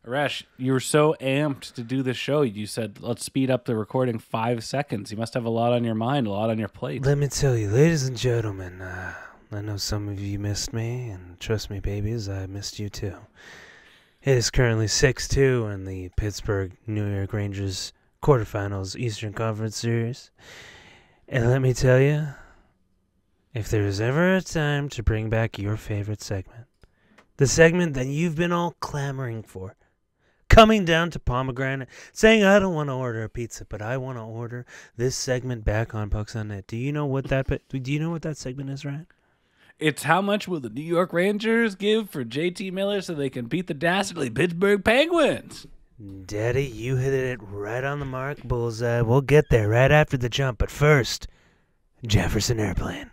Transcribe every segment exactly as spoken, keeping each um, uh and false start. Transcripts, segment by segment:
Arash, you were so amped to do the show. You said, let's speed up the recording five seconds. You must have a lot on your mind, a lot on your plate. Let me tell you, ladies and gentlemen, uh, I know some of you missed me, and trust me, babies, I missed you too. It is currently six two in the Pittsburgh New York Rangers quarterfinals Eastern Conference Series. And let me tell you, if there's ever a time to bring back your favorite segment, the segment that you've been all clamoring for, coming down to Pomegranate, saying, I don't want to order a pizza, but I want to order this segment back on Pucks on Net. Do you know what that do you know what that segment is, Ryan? It's how much will the New York Rangers give for J T Miller so they can beat the dastardly Pittsburgh Penguins? Daddy, you hit it right on the mark, bullseye. We'll get there right after the jump, but first, Jefferson Airplane.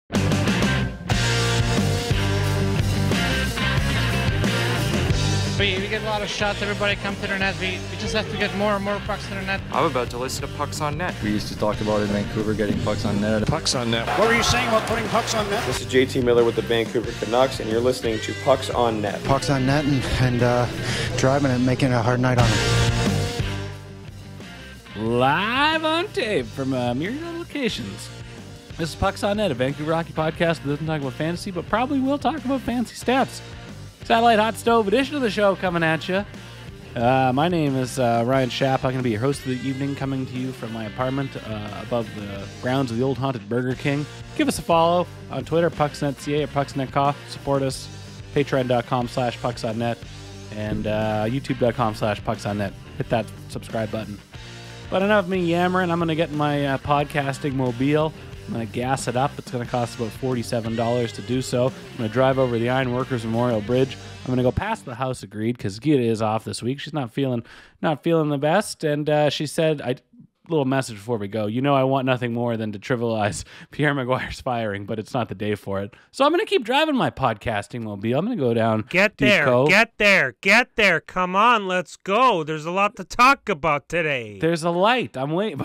We, we get a lot of shots. Everybody come to the net. We, we just have to get more and more pucks to the net. I'm about to listen to Pucks on Net. We used to talk about in Vancouver getting pucks on net. Pucks on Net. What were you saying about putting pucks on net? This is J T Miller with the Vancouver Canucks, and you're listening to Pucks on Net. Pucks on Net and, and uh, driving and making it a hard night on them. Live on tape from uh, myriad locations. This is Pucks on Net, a Vancouver hockey podcast that doesn't talk about fantasy, but probably will talk about fancy stats. Satellite Hot Stove edition of the show coming at you. Uh, my name is uh, Ryan Schapp. I'm going to be your host of the evening, coming to you from my apartment uh, above the grounds of the old haunted Burger King. Give us a follow on Twitter, PucksNetCA or PucksNetCoff. Support us, patreon.com slash PucksOnNet and uh, youtube.com slash PucksOnNet. Hit that subscribe button. But enough of me yammering. I'm going to get in my uh, podcasting mobile. I'm going to gas it up. It's going to cost about forty-seven dollars to do so. I'm going to drive over the Iron Workers Memorial Bridge. I'm going to go past the House of Greed because Gita is off this week. She's not feeling not feeling the best. And uh, she said, I little message before we go. You know I want nothing more than to trivialize Pierre Maguire's firing, but it's not the day for it. So I'm going to keep driving my podcasting mobile. I'm going to go down Get Deep there. Cove. Get there. Get there. Come on. Let's go. There's a lot to talk about today. There's a light. I'm waiting.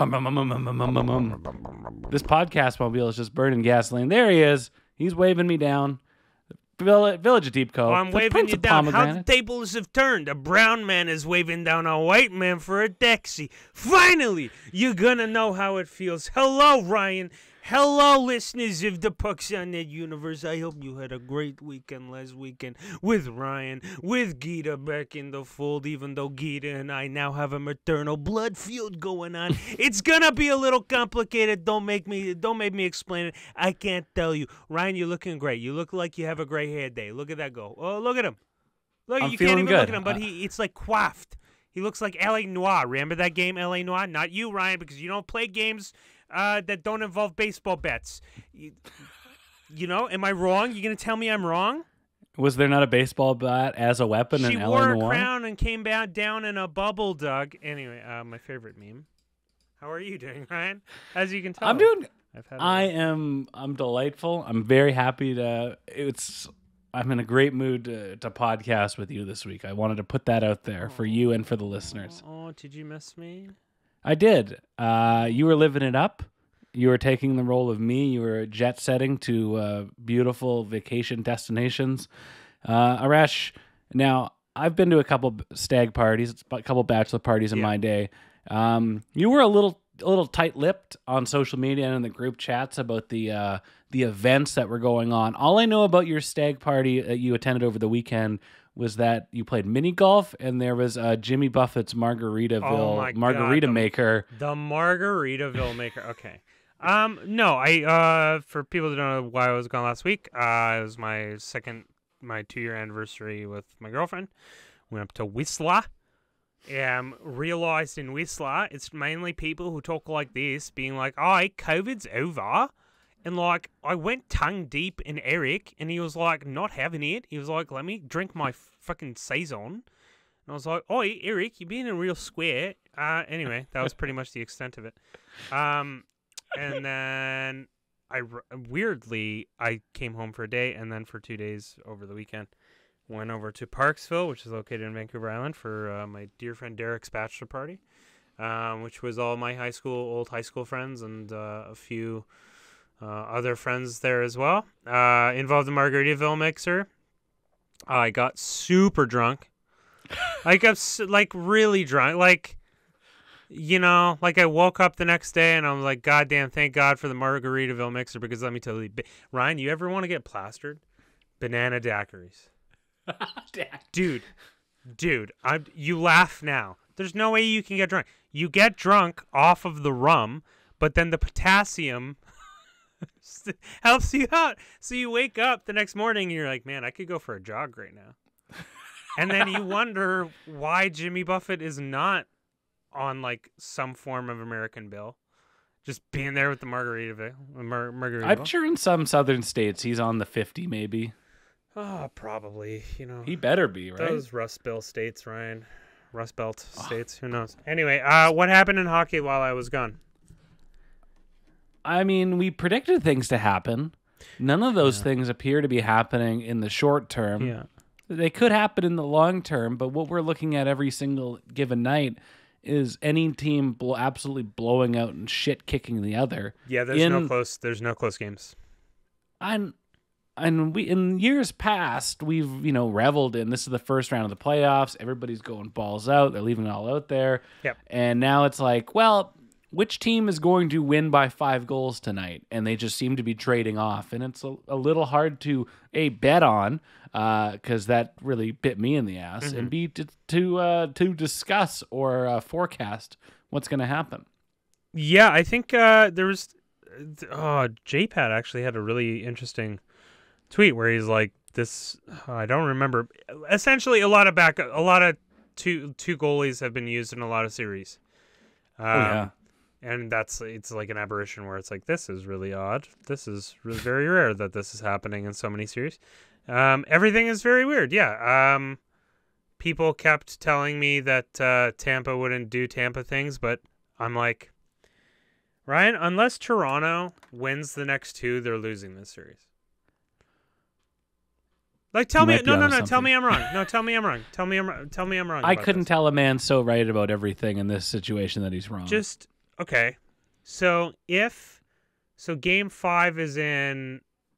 This podcast mobile is just burning gasoline. There he is. He's waving me down. Village of Deep Cove. Oh, I'm the waving Prince you of down. How the Pomegranate. tables have turned. A brown man is waving down a white man for a Dexy. Finally, you're gonna know how it feels. Hello, Ryan. Hello, listeners of the Pucks on Net universe. I hope you had a great weekend last weekend with Ryan, with Gita back in the fold, even though Gita and I now have a maternal blood feud going on. It's gonna be a little complicated. Don't make me don't make me explain it. I can't tell you. Ryan, you're looking great. You look like you have a gray hair day. Look at that go. Oh, look at him. Look, I'm you feeling can't even good. look at him, but he it's like coiffed. He looks like L A Noir. Remember that game, L A Noir? Not you, Ryan, because you don't play games uh, that don't involve baseball bets. You, you know, am I wrong? You gonna tell me I'm wrong? Was there not a baseball bat as a weapon She in L wore A a Noir? crown and came back down in a bubble, Doug. Anyway, uh, my favorite meme. How are you doing, Ryan? As you can tell, I'm doing. I've had I a- am. I'm delightful. I'm very happy to. It's. I'm in a great mood to, to podcast with you this week. I wanted to put that out there for you and for the listeners. Oh, did you miss me? I did. Uh, you were living it up. You were taking the role of me. You were jet setting to uh, beautiful vacation destinations. Uh, Arash, now I've been to a couple stag parties, a couple bachelor parties in Yeah. my day. Um, you were a little, a little tight-lipped on social media and in the group chats about the uh, the events that were going on. All I know about your stag party that you attended over the weekend was that you played mini golf and there was uh, Jimmy Buffett's Margaritaville Oh my margarita God, the- maker. The Margaritaville maker. Okay. Um, no, I uh for people that don't know why I was gone last week, uh it was my second my two year anniversary with my girlfriend. Went up to Whistler. Um realized in Whistler it's mainly people who talk like this, being like, oh, COVID's over. And like I went tongue deep in Eric and he was like not having it. He was like, let me drink my fucking Saison. And I was like, oh, Eric, you're being a real square. Uh anyway, that was pretty much the extent of it. Um And then I weirdly I came home for a day and then for two days over the weekend went over to Parksville, which is located in Vancouver Island, for uh, my dear friend Derek's bachelor party, um, which was all my high school old high school friends and uh, a few uh, other friends there as well. Uh, involved the Margaritaville mixer. I got super drunk. Like, I'm s- like really drunk. Like, you know, like I woke up the next day and I'm like, God damn, thank God for the Margaritaville mixer, because let me tell you, ba- Ryan, you ever want to get plastered? Banana daiquiris. Dude, dude, I'm, you laugh now. There's no way you can get drunk. You get drunk off of the rum, but then the potassium helps you out. So you wake up the next morning and you're like, man, I could go for a jog right now. And then you wonder why Jimmy Buffett is not on like some form of American Bill, just being there with the Margaritaville. Mar- Margaritaville. I'm sure in some southern states he's on the fifty, maybe. Oh, probably. You know, He better be, right? those Rust Belt states, Ryan. Rust Belt states. Who knows? Anyway, uh, what happened in hockey while I was gone? I mean, we predicted things to happen. None of those Yeah. things appear to be happening in the short term. Yeah. They could happen in the long term, but what we're looking at every single given night is any team blow, absolutely blowing out and shit kicking the other. Yeah, there's in, no close. There's no close games. And and we in years past we've you know reveled in this is the first round of the playoffs. Everybody's going balls out. They're leaving it all out there. Yep. And now it's like, well, which team is going to win by five goals tonight? And they just seem to be trading off, and it's a, a little hard to a bet on because uh, that really bit me in the ass, Mm-hmm. and b to to, uh, to discuss or uh, forecast what's going to happen. Yeah, I think uh, there was. Oh, J Pat actually had a really interesting tweet where he's like, "This I don't remember." Essentially, a lot of back, a lot of two two goalies have been used in a lot of series. Um, Oh, yeah. And that's it's like an aberration where it's like, this is really odd. This is really very rare that this is happening in so many series. Um, everything is very weird. Yeah. Um, people kept telling me that uh, Tampa wouldn't do Tampa things, but I'm like, Ryan, unless Toronto wins the next two, they're losing this series. Like, tell You me, might be no, no, onto no, tell something. me I'm wrong. No, tell me I'm wrong. Tell me I'm, tell me I'm wrong. I about couldn't this. tell a man so right about everything in this situation that he's wrong. Just okay. So if so, Game Five is in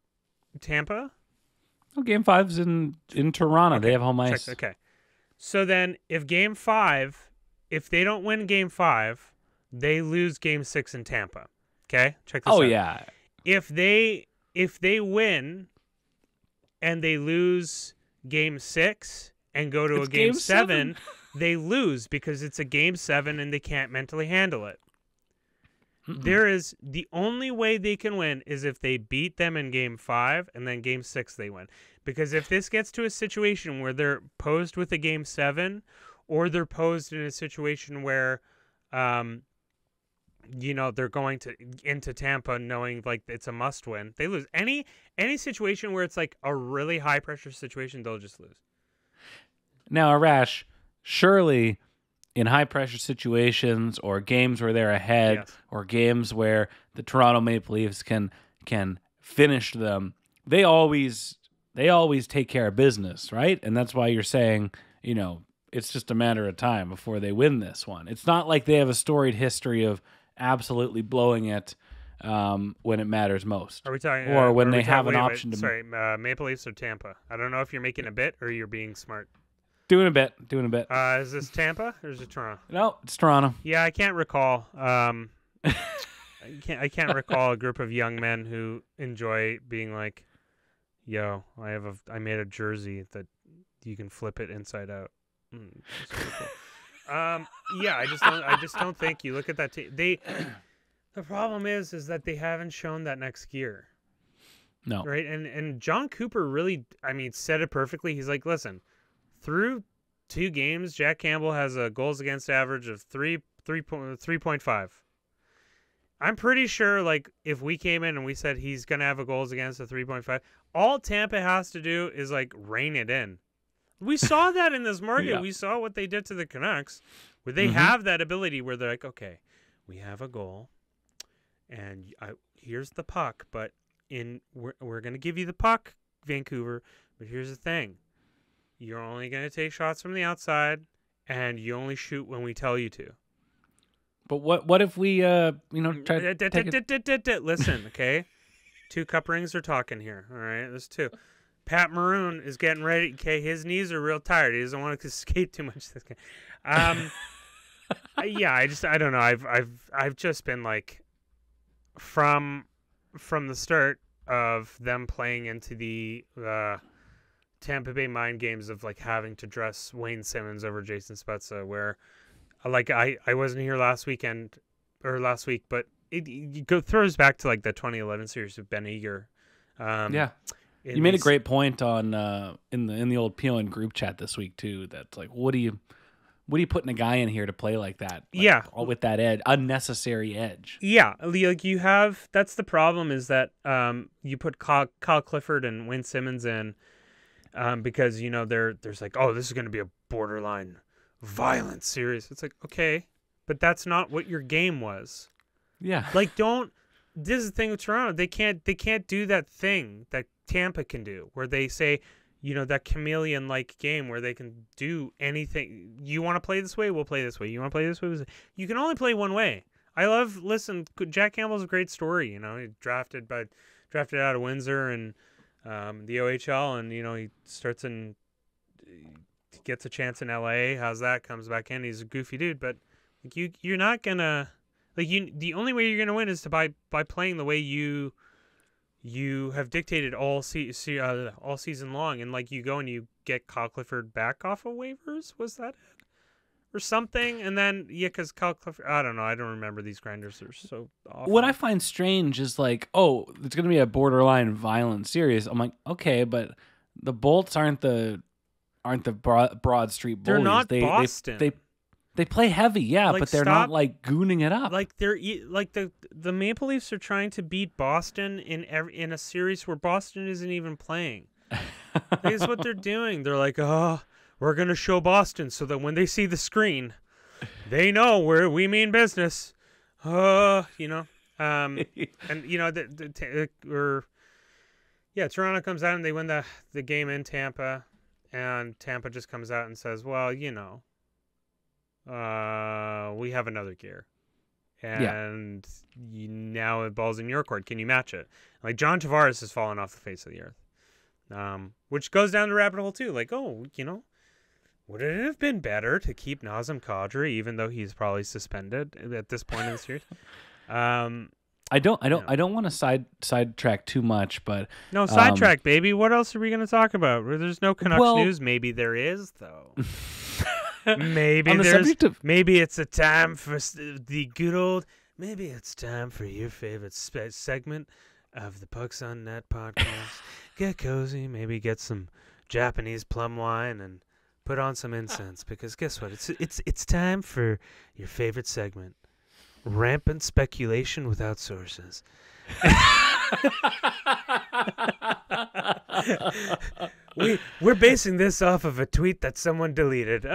Tampa. oh, game five's in in Toronto. Okay, They have home check- ice. Okay. So then, if Game Five, if they don't win Game Five, they lose Game Six in Tampa. Okay, check this Oh out. yeah. If they if they win, and they lose Game Six and go to It's a Game, Game seven, seven. they lose because it's a Game Seven and they can't mentally handle it. There is the only way they can win is if they beat them in Game Five and then Game Six they win. Because if this gets to a situation where they're posed with a Game Seven, or they're posed in a situation where, um, you know, they're going to into Tampa knowing like it's a must win, they lose. Any any situation where it's like a really high pressure situation, they'll just lose. Now, Arash, surely in high pressure situations or games where they're ahead Yes. or games where the Toronto Maple Leafs can can finish them, they always they always take care of business, right? And that's why you're saying, you know, it's just a matter of time before they win this one. It's not like they have a storied history of absolutely blowing it um, when it matters most. Are we talking? Or uh, when are we they have talking- an wait, wait, option to Sorry, uh, Maple Leafs or Tampa? I don't know if you're making a bit or you're being smart. Doing a bit, doing a bit. Uh, is this Tampa or is it Toronto? No, it's Toronto. Yeah, I can't recall. Um, I can't. I can't recall a group of young men who enjoy being like, "Yo, I have a. I made a jersey that you can flip it inside out." Mm, that's really cool. um, yeah, I just don't. I just don't think you look at that. T- they. The problem is, is that they haven't shown that next gear, No. right? And and John Cooper really, I mean, said it perfectly. He's like, listen, through two games, Jack Campbell has a goals against average of three three point three point five. I'm pretty sure, like, if we came in and we said he's gonna have a goals against a three point five, all Tampa has to do is like rein it in. We saw that in this market. Yeah. We saw what they did to the Canucks, where they Mhm. have that ability where they're like, okay, we have a goal, and I, here's the puck, but in we're we're gonna give you the puck, Vancouver, but here's the thing. You're only going to take shots from the outside, and you only shoot when we tell you to. But what what if we uh you know try to take it- Listen, okay? Two cup rings are talking here, all right? There's two. Pat Maroon is getting ready. Okay, his knees are real tired. He doesn't want to skate too much this game. Um, yeah, I just I don't know. I've I've I've just been like from from the start of them playing into the uh, Tampa Bay mind games of like having to dress Wayne Simmons over Jason Spezza, where like I I wasn't here last weekend or last week, but it, it go throws back to like the twenty eleven series with Ben Eager. Um, yeah. You made a great point on uh, in the in the old P O N group chat this week too. That's like, what do you, what are you putting a guy in here to play like that? Like, yeah, all with that edge, unnecessary edge. Yeah, like you have. That's the problem is that um, you put Kyle, Kyle Clifford and Wayne Simmons in um, because you know they're there's like, oh, this is going to be a borderline violent series. It's like, okay, but that's not what your game was. Yeah, like don't. This is the thing with Toronto. They can't they can't do that thing that Tampa can do, where they say, you know, that chameleon-like game where they can do anything. You want to play this way? We'll play this way. You want to play this way? You can only play one way. I love. Listen, Jack Campbell's a great story. You know, he drafted by drafted out of Windsor and um, the O H L, and you know he starts in, he gets a chance in L A. How's that? Comes back in. He's a goofy dude, but like, you you're not gonna. Like you, the only way you're gonna win is to by by playing the way you you have dictated all se- se- uh, all season long, and like you go and you get Kyle Clifford back off of waivers. Was that it? Or something? And then yeah, because Kyle Clifford, I don't know, I don't remember these grinders. They're so awful. What I find strange is like, oh, it's gonna be a borderline violent series. I'm like, okay, but the Bolts aren't the aren't the Broad, Broad Street bullies. They're not they, Boston. They, they They play heavy, yeah, like, but they're stop, not like gooning it up. Like they're like the the Maple Leafs are trying to beat Boston in every, in a series where Boston isn't even playing. That is what they're doing. They're like, oh, we're gonna show Boston so that when they see the screen, they know where we mean business. Uh, you know, um, and you know the, the or yeah, Toronto comes out and they win the the game in Tampa, and Tampa just comes out and says, well, you know. Uh, we have another gear, and yeah. you, now it balls in your court. Can you match it? Like John Tavares has fallen off the face of the earth, um, which goes down the rabbit hole too. Like, oh, you know, would it have been better to keep Nazem Kadri, even though he's probably suspended at this point in the series? Um, I don't, I don't, you know. I don't want to side sidetrack too much, but no um, sidetrack, baby. What else are we going to talk about? There's no Canucks well, news. Maybe there is though. Maybe On the there's subject of- maybe it's a time for the good old. Maybe it's time for your favorite spe- segment of the Pucks on Net podcast. Get cozy, maybe get some Japanese plum wine and put on some incense because guess what? It's it's it's time for your favorite segment. Rampant speculation without sources. we we're basing this off of a tweet that someone deleted.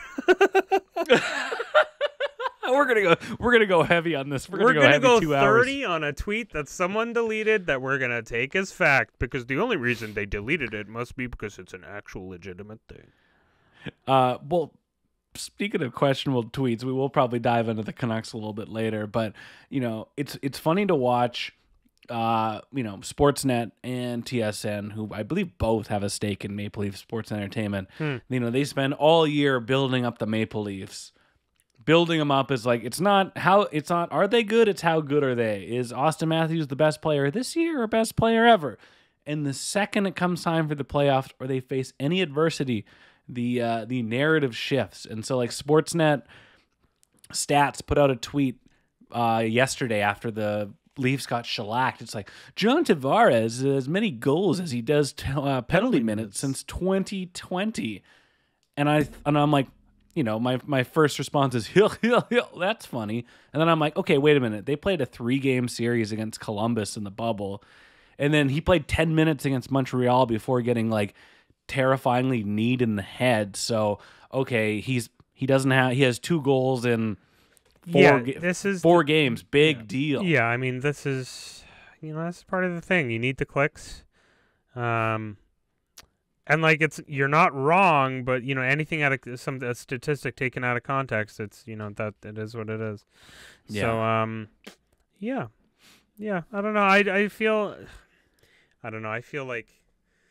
we're gonna go. We're gonna go heavy on this. We're gonna we're go, gonna heavy go two thirty hours. on a tweet that someone deleted that we're gonna take as fact because the only reason they deleted it must be because it's an actual legitimate thing. Uh, well, speaking of questionable tweets, we will probably dive into the Canucks a little bit later. But you know, it's it's funny to watch. Uh, you know, Sportsnet and T S N, who I believe both have a stake in Maple Leaf Sports Entertainment. Hmm. You know, they spend all year building up the Maple Leafs. Building them up is like, it's not how, it's not, are they good? It's how good are they? Is Austin Matthews the best player this year or best player ever? And the second it comes time for the playoffs or they face any adversity, the uh, the narrative shifts. And so like Sportsnet Stats put out a tweet uh, yesterday after the Leafs got shellacked. It's like, John Tavares has as many goals as he does t- uh, penalty minutes since twenty twenty. And, I, and I'm like, you know, my, my first response is, hill, hill, hill. That's funny. And then I'm like, okay, wait a minute. They played a three-game series against Columbus in the bubble. And then he played ten minutes against Montreal before getting, like, terrifyingly kneed in the head. So, okay, he's he doesn't have, he has two goals in four, yeah, ga- this is four the, games. Big yeah. deal. Yeah, I mean, this is, you know, that's part of the thing. You need the clicks. Um, and like, it's, you're not wrong, but you know, anything out of some a statistic taken out of context, it's, you know, that it is what it is. Yeah. So, um, yeah, yeah, I don't know. I, I feel, I don't know. I feel like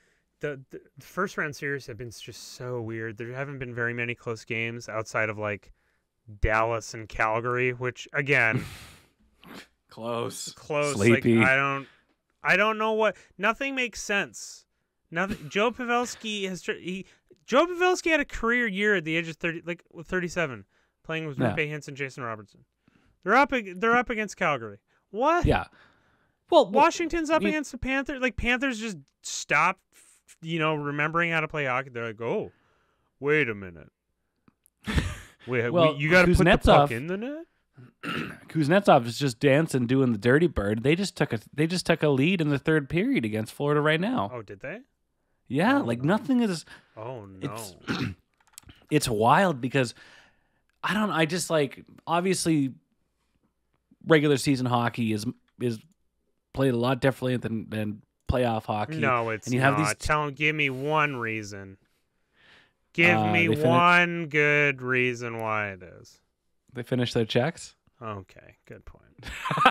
the, the first round series have been just so weird. There haven't been very many close games outside of like Dallas and Calgary, which again, close, close. sleepy. Like I don't, I don't know what. Nothing makes sense. Nothing. Joe Pavelski has he. Joe Pavelski had a career year at the age of thirty, like thirty-seven, playing with Yeah. Rupe Hintz and Jason Robertson. They're up. They're up against Calgary. What? Yeah. Well, Washington's up you- against the Panthers. Like Panthers just stopped, you know, remembering how to play hockey. They're like, oh, wait a minute. Wait, Well, we, you got to put the Kuznetsov- puck in the net. Kuznetsov is just dancing, doing the dirty bird. They just took a they just took a lead in the third period against Florida right now. Oh, did they? Yeah, Oh, like no. nothing is. Oh no. It's it's wild because I don't. I just like obviously regular season hockey is is played a lot differently than than playoff hockey. No, it's and you not. have these. Tell him, give me one reason. Give Uh, me they fin- one good reason why it is. They finish their checks. Okay, good point.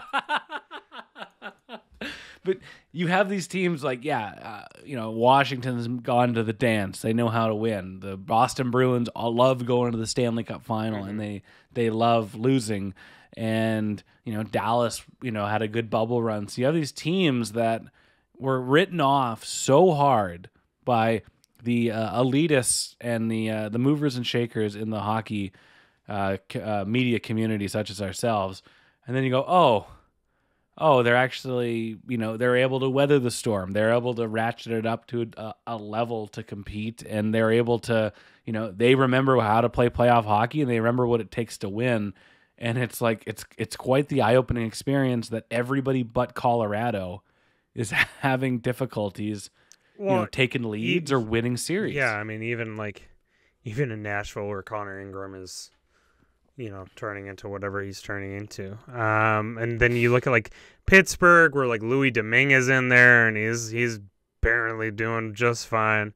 But you have these teams like, yeah, uh, you know, Washington's gone to the dance. They know how to win. The Boston Bruins all love going to the Stanley Cup final, Mm-hmm. and they they love losing. And, you know, Dallas, you know, had a good bubble run. So you have these teams that were written off so hard by the uh, elitists and the uh, the movers and shakers in the hockey uh, c- uh, media community, such as ourselves. And then you go, oh, oh, they're actually, you know, they're able to weather the storm. They're able to ratchet it up to a, a level to compete, and they're able to, you know, they remember how to play playoff hockey, and they remember what it takes to win. And it's like it's it's quite the eye-opening experience that everybody but Colorado is having difficulties, you know, Well, taking leads or winning series. Yeah, I mean, even like, even in Nashville, where Connor Ingram is, you know, turning into whatever he's turning into. Um, and then you look at like Pittsburgh, where like Louis Domingue is in there, and he's he's apparently doing just fine.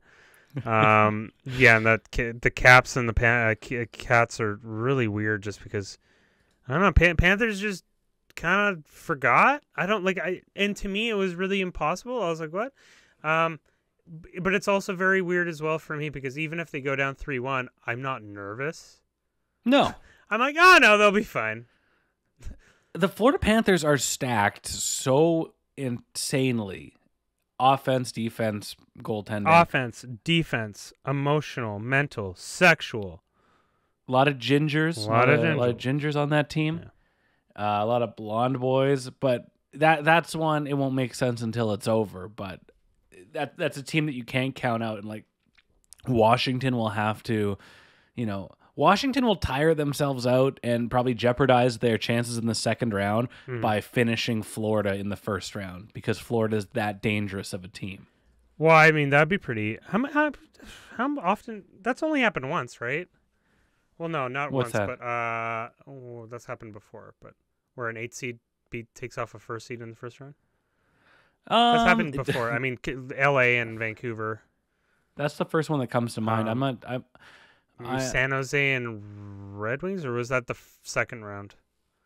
Um, yeah, and that ca- the Caps and the pa- uh, ca- Cats are really weird, just because I don't know. Pan- Panthers just kind of forgot. I don't like. I and to me, it was really impossible. I was like, what? Um, b- but it's also very weird as well for me, because even if they go down three one, I'm not nervous. No. I'm like, oh no, they'll be fine. The Florida Panthers are stacked so insanely. Offense, defense, goaltending. Offense, defense, emotional, mental, sexual. A lot of gingers. A lot of a lot of gingers on that team. Uh, a lot of blonde boys. But that that's one, it won't make sense until it's over. But that that's a team that you can't count out. And like Washington will have to, you know, Washington will tire themselves out and probably jeopardize their chances in the second round Hmm. by finishing Florida in the first round, because Florida is that dangerous of a team. Well, I mean, that'd be pretty. How mu- how, how often? That's only happened once, right? Well, no, not What's once, that? but uh, oh, that's happened before. But where an eight seed beat takes off a first seed in the first round. That's Um, happened before. I mean, K- L A and Vancouver. That's the first one that comes to mind. I'm Um, not. I'm, I, San Jose and Red Wings, or was that the f- second round?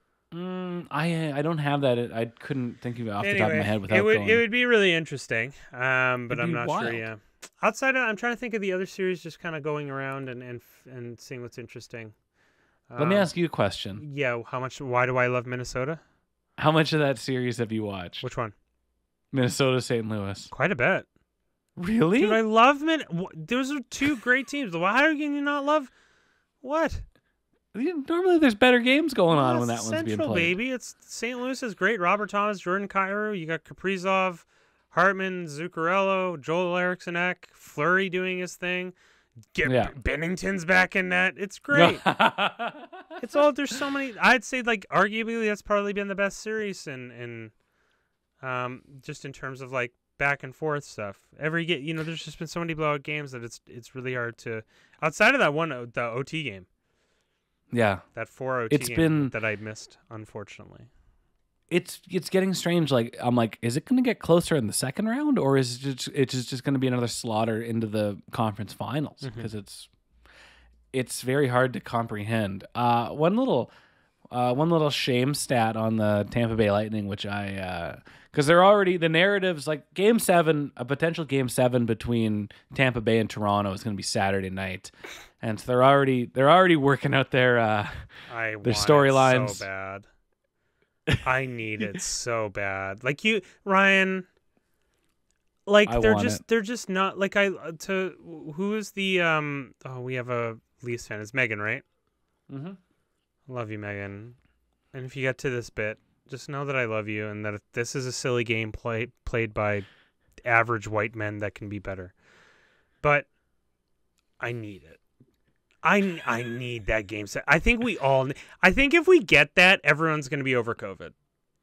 mm, I I don't have that. I couldn't think of it off anyway, the top of my head without it would going. it would be really interesting. Um, but It'd I'm be not wild. sure. Yeah. Outside of, I'm trying to think of the other series, just kind of going around and and f- and seeing what's interesting. Let me Um, ask you a question. Yeah, how much? Why do I love Minnesota? How much of that series have you watched? Which one? Minnesota, Saint Louis. Quite a bit. Really? Dude, I love Min. wh- Those are two great teams. Why can you not love? What? Normally, there's better games going on Well, when that it's one's being Central, played. baby. It's Saint Louis is great. Robert Thomas, Jordan Kyrou. You got Kaprizov, Hartman, Zuccarello, Joel Eriksson-Ek, Fleury doing his thing. Get Yeah. Bennington's back in net. It's great. It's all there's so many. I'd say like arguably that's probably been the best series in in um just in terms of like back and forth stuff. Every get you know there's just been so many blowout games that it's it's really hard to outside of that one o- the O T game. Yeah. That four O T It's game been- that I missed, unfortunately. It's it's getting strange. Like I'm like, is it going to get closer in the second round, or is it just it's just, just going to be another slaughter into the conference finals? Mhm. Because it's it's very hard to comprehend. Uh, one little uh, one little shame stat on the Tampa Bay Lightning, which I because they're already the narratives like Game Seven, a potential Game Seven between Tampa Bay and Toronto is going to be Saturday night, and so they're already they're already working out their uh, I their want storylines. it so bad. I need it so bad. Like you, Ryan. Like I they're want just it. they're just not like I to who is the um oh we have a Leafs fan. It's Megan, right? Mm-hmm. Love you, Megan. And if you get to this bit, just know that I love you and that this is a silly game played played by average white men that can be better. But I need it. I I need that game set. I think we all. I think if we get that, everyone's going to be over COVID.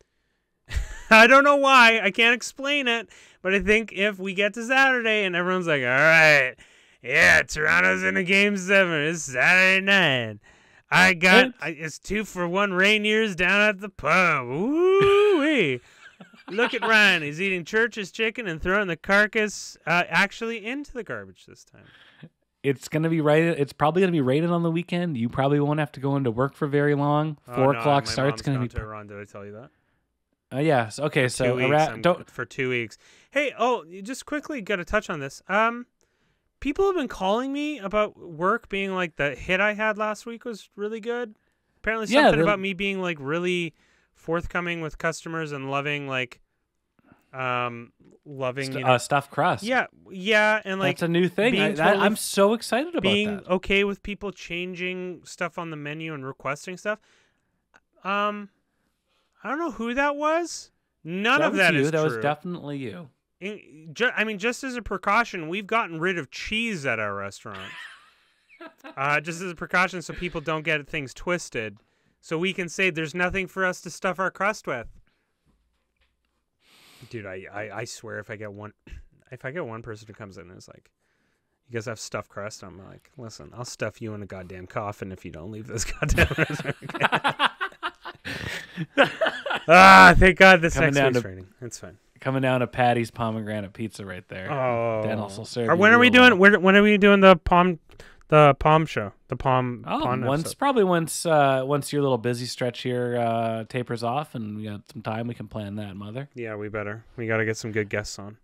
I don't know why. I can't explain it. But I think if we get to Saturday and everyone's like, all right, yeah, Toronto's in a game seven. It's Saturday night. I got, I, it's two for one Rainiers down at the pub. Woo-wee. Look at Ryan. He's eating Church's chicken and throwing the carcass uh, actually into the garbage this time. It's gonna be rated. It's probably gonna be rated on the weekend. You probably won't have to go into work for very long. Four oh, no, o'clock my start's mom's gonna gone be. to Iran. Did I tell you that? Uh, yes. Okay. For so two weeks, Ira- I'm- don't. for two weeks. Hey, oh, you just quickly got to touch on this. Um, people have been calling me about work being like the hit I had last week was really good. Apparently, Yeah, something they're- about me being like really forthcoming with customers and loving like, um, loving St- you know, uh, stuffed crust. yeah, yeah, and like that's a new thing. being I, that- totally I'm so excited about being that. okay with people changing stuff on the menu and requesting stuff. Um, I don't know who that was. None that of was that you. is That true. was definitely you. In, ju- I mean, just as a precaution, we've gotten rid of cheese at our restaurant. uh, just as a precaution so people don't get things twisted. So we can say there's nothing for us to stuff our crust with. Dude, I, I, I swear if I get one if I get one person who comes in and is like, you guys have stuffed crust, I'm like, listen, I'll stuff you in a goddamn coffin if you don't leave this goddamn restaurant. Ah, thank God this Coming next down week's to- raining. It's fine. Coming down to Patty's pomegranate pizza right there. Oh, Dennis will serve Or you when are we real doing? well. When, when are we doing the palm, the palm show? The palm. Oh, palm once episode? probably once uh, once your little busy stretch here uh, tapers off and we got some time, we can plan that, mother. Yeah, we better. We got to get some good guests on.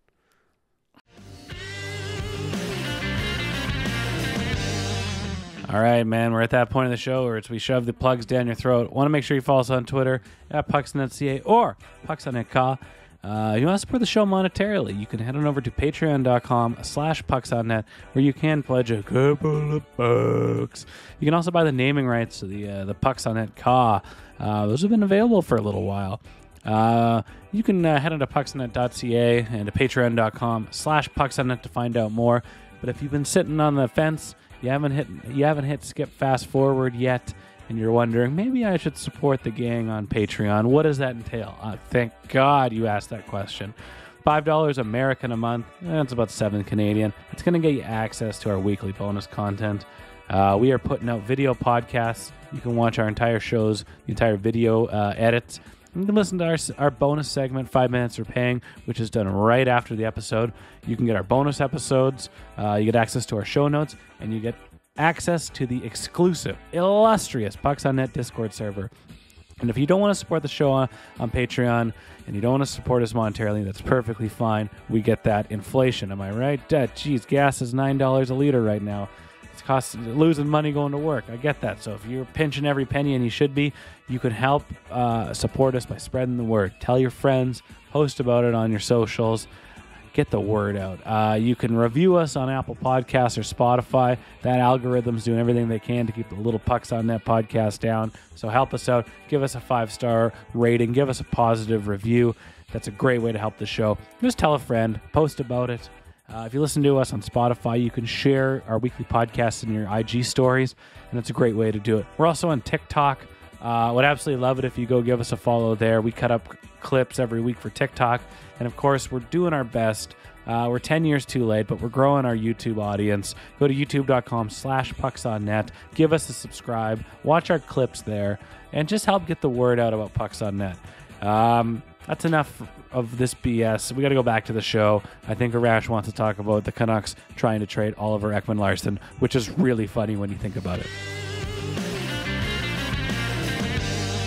All right, man. We're at that point of the show where it's we shove the plugs down your throat. Want to make sure you follow us on Twitter at pucksnet.ca or pucksonnet.ca. Uh, you want to support the show monetarily, you can head on over to patreon.com slash pucksonnet where you can pledge a couple of bucks. You can also buy the naming rights to the uh, the Pucksonnet Ka. Uh, those have been available for a little while. Uh, you can uh, head on to pucksonnet.ca and to patreon.com slash pucksonnet to find out more. But if you've been sitting on the fence, you haven't hit you haven't hit skip fast forward yet, and you're wondering, maybe I should support the gang on Patreon. What does that entail? Uh, thank God you asked that question. five dollars American a month. That's about seven Canadian. It's going to get you access to our weekly bonus content. Uh, we are putting out video podcasts. You can watch our entire shows, the entire video uh, edits. You can listen to our, our bonus segment, Five Minutes for Paying, which is done right after the episode. You can get our bonus episodes. Uh, you get access to our show notes, and you get access to the exclusive, illustrious Pucks on Net Discord server. And if you don't want to support the show on, on Patreon and you don't want to support us monetarily, that's perfectly fine. We get that. Inflation, am I right? Uh, geez, gas is nine dollars a liter right now. It's cost, losing money going to work. I get that. So if you're pinching every penny, and you should be, you can help uh, support us by spreading the word. Tell your friends. Post about it on your socials. Get the word out. Uh, you can review us on Apple Podcasts or Spotify. That algorithm's doing everything they can to keep the little Pucks on Net podcast down. So help us out. Give us a five-star rating. Give us a positive review. That's a great way to help the show. Just tell a friend. Post about it. Uh, if you listen to us on Spotify, you can share our weekly podcasts in your I G stories, and that's a great way to do it. We're also on TikTok. I uh, would absolutely love it if you go give us a follow there. We cut up clips every week for TikTok, and of course, we're doing our best. Uh, we're ten years too late, but we're growing our YouTube audience. Go to youtube.com slash pucksonnet. Give us a subscribe. Watch our clips there, and just help get the word out about Pucks on Net. Um, that's enough of this B S. We got to go back to the show. I think Arash wants to talk about the Canucks trying to trade Oliver Ekman-Larsson, which is really funny when you think about it.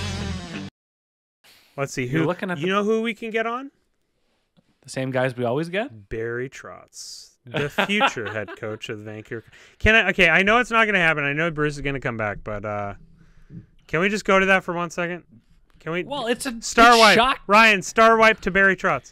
Let's see. You're Who looking at you the- know who we can get on? The same guys we always get? Barry Trotz, the future head coach of the Vancouver. Can I? Okay, I know it's not going to happen. I know Bruce is going to come back, but uh, can we just go to that for one second? Can we? Well, it's a star it's wipe. shock- Ryan, star wipe to Barry Trotz.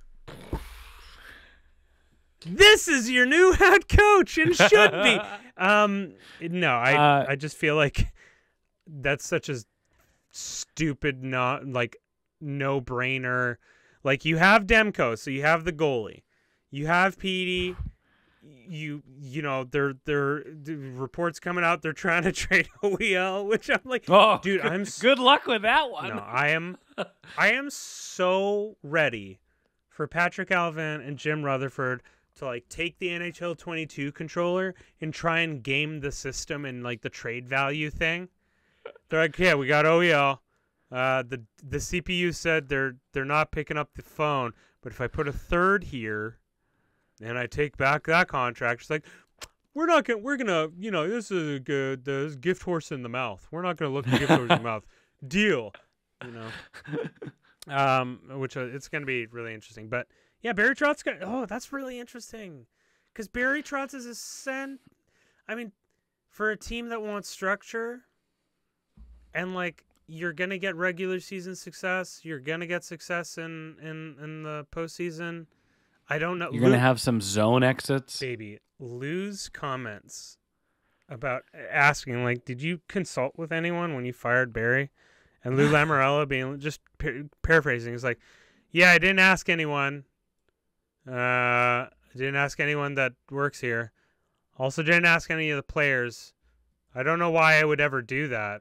This is your new head coach and should be. Um, no, I Uh, I just feel like that's such a stupid, not like no brainer. Like you have Demko, so you have the goalie, you have Petey. You you know there there the reports coming out they're trying to trade O E L, which I'm like, Oh, dude, good, I'm s- good luck with that one. no, I am I am so ready for Patrick Alvin and Jim Rutherford to like take the N H L twenty-two controller and try and game the system and like the trade value thing. They're like, yeah, we got O E L. Uh, the the C P U said they're they're not picking up the phone, but if I put a third here, and I take back that contract, it's like we're not gonna we're gonna you know this is a good this is gift horse in the mouth. We're not gonna look at gift horse in the mouth. Deal, you know. Um, which uh, it's gonna be really interesting, but. Yeah, Barry Trotz got. Oh, that's really interesting, because Barry Trotz is a sen. I mean, for a team that wants structure, and like you're gonna get regular season success, you're gonna get success in in in the postseason. I don't know. You're going to have some zone exits. baby Lou's comments about asking like, did you consult with anyone when you fired Barry? And Lou Lamoriello being just par- paraphrasing is like, yeah, I didn't ask anyone. Uh, I didn't ask anyone that works here. Also didn't ask any of the players. I don't know why I would ever do that.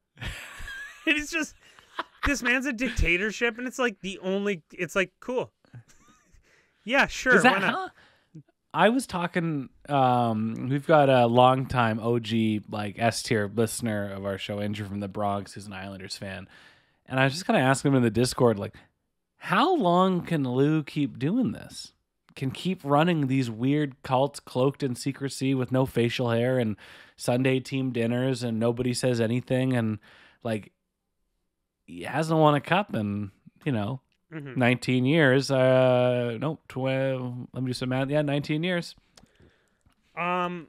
It's just, this man's a dictatorship, and it's like the only, it's like, cool. Yeah, sure. Is that why not? how? I was talking. Um, we've got a longtime O G, like S tier listener of our show, Andrew from the Bronx, who's an Islanders fan, and I was just kind of asking him in the Discord, like, how long can Lou keep doing this? Can keep running these weird cults cloaked in secrecy with no facial hair and Sunday team dinners and nobody says anything, and like he hasn't won a cup in you know Mhm. nineteen years. Uh, no, twelve. Let me do some math. Yeah, nineteen years. Um,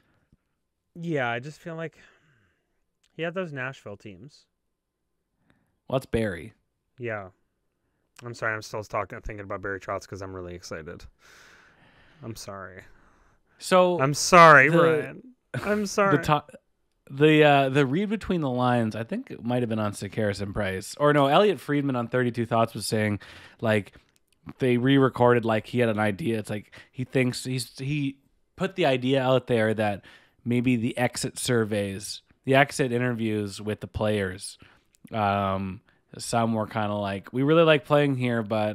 yeah, I just feel like he had those Nashville teams. Well, it's Barry. Yeah. I'm sorry, I'm still talking, thinking about Barry Trotz because I'm really excited. I'm sorry. So I'm sorry, the- Brian. I'm sorry. the top, the uh, the read between the lines. I think it might have been on Sakaris and Price, or no, Elliot Friedman on thirty-two Thoughts was saying like they re-recorded like he had an idea. It's like he thinks he's he put the idea out there that maybe the exit surveys, the exit interviews with the players. Um, Some were kind of like, we really like playing here, but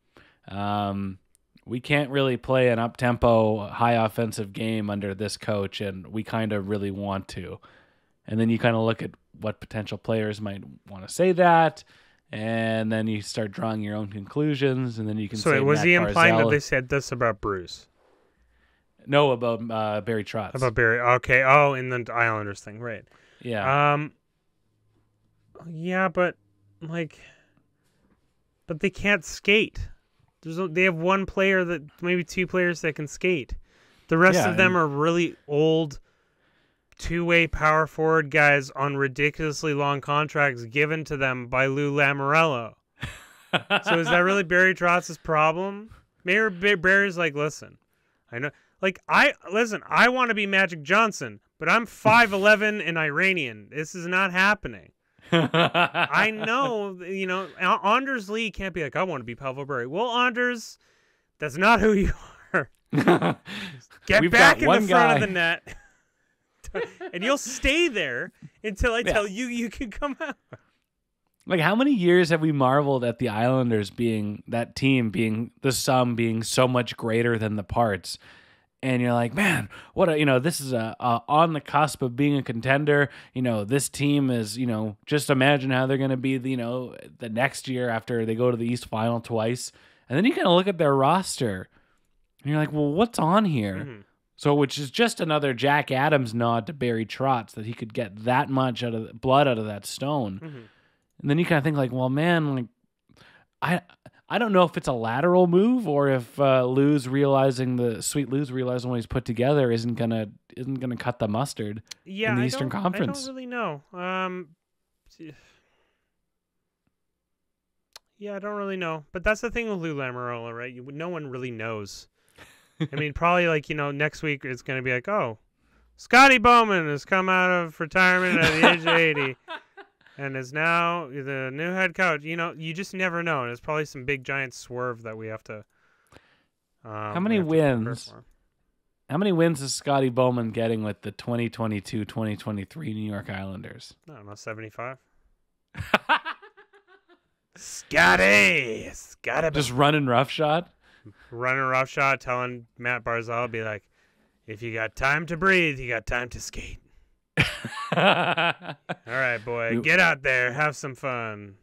um, we can't really play an up-tempo, high offensive game under this coach, and we kind of really want to. And then you kind of look at what potential players might want to say that, and then you start drawing your own conclusions, and then you can so say was Matt he implying Barzal- that they said this about Bruce? No, about uh, Barry Trotz. About Barry. Okay. Oh, in the Islanders thing, right. yeah. Um. Yeah, but like, but they can't skate. There's a, they have one player that maybe two players that can skate. The rest Yeah, of them and- are really old two-way power forward guys on ridiculously long contracts given to them by Lou Lamoriello. So is that really Barry Trotz's problem? Maybe Barry's like, listen, I know, like I listen, I want to be Magic Johnson, but I'm five eleven and Iranian. This is not happening. I know, you know, Anders Lee can't be like, I want to be Pavel Bure. Well, Anders, that's not who you are. Get We've back got in one the front guy. of the net, and you'll stay there until I Yeah. tell you you can come out. Like, how many years have we marveled at the Islanders being, that team being, the sum being so much greater than the parts? And you're like, man, what a, you know, this is a, a on the cusp of being a contender. You know, this team is, you know, just imagine how they're going to be, you know, the next year after they go to the East Final twice. And then you kind of look at their roster and you're like, well, what's on here? Mm-hmm. So, which is just another Jack Adams nod to Barry Trotz, that he could get that much out of blood out of that stone. Mm-hmm. And then you kind of think like, well, man, like I I don't know if it's a lateral move or if uh, Lou's realizing the sweet Lou's realizing what he's put together isn't gonna isn't gonna cut the mustard Yeah, in the I Eastern don't, Conference. I don't really know. Um, yeah, I don't really know. But that's the thing with Lou Lamoriello, right? You, no one really knows. I mean, probably like you know next week it's gonna be like, oh, Scotty Bowman has come out of retirement at the age of eighty. And is now the new head coach. You know, you just never know. And it's probably some big giant swerve that we have to. Um, How many we have to prepare wins? for. How many wins is Scotty Bowman getting with the twenty twenty-two twenty twenty-three New York Islanders? I don't know, seventy-five. Scotty, Scotty, Just running roughshod. running roughshod, telling Matt Barzal, be like, if you got time to breathe, you got time to skate. All right, boy, get out there, have some fun.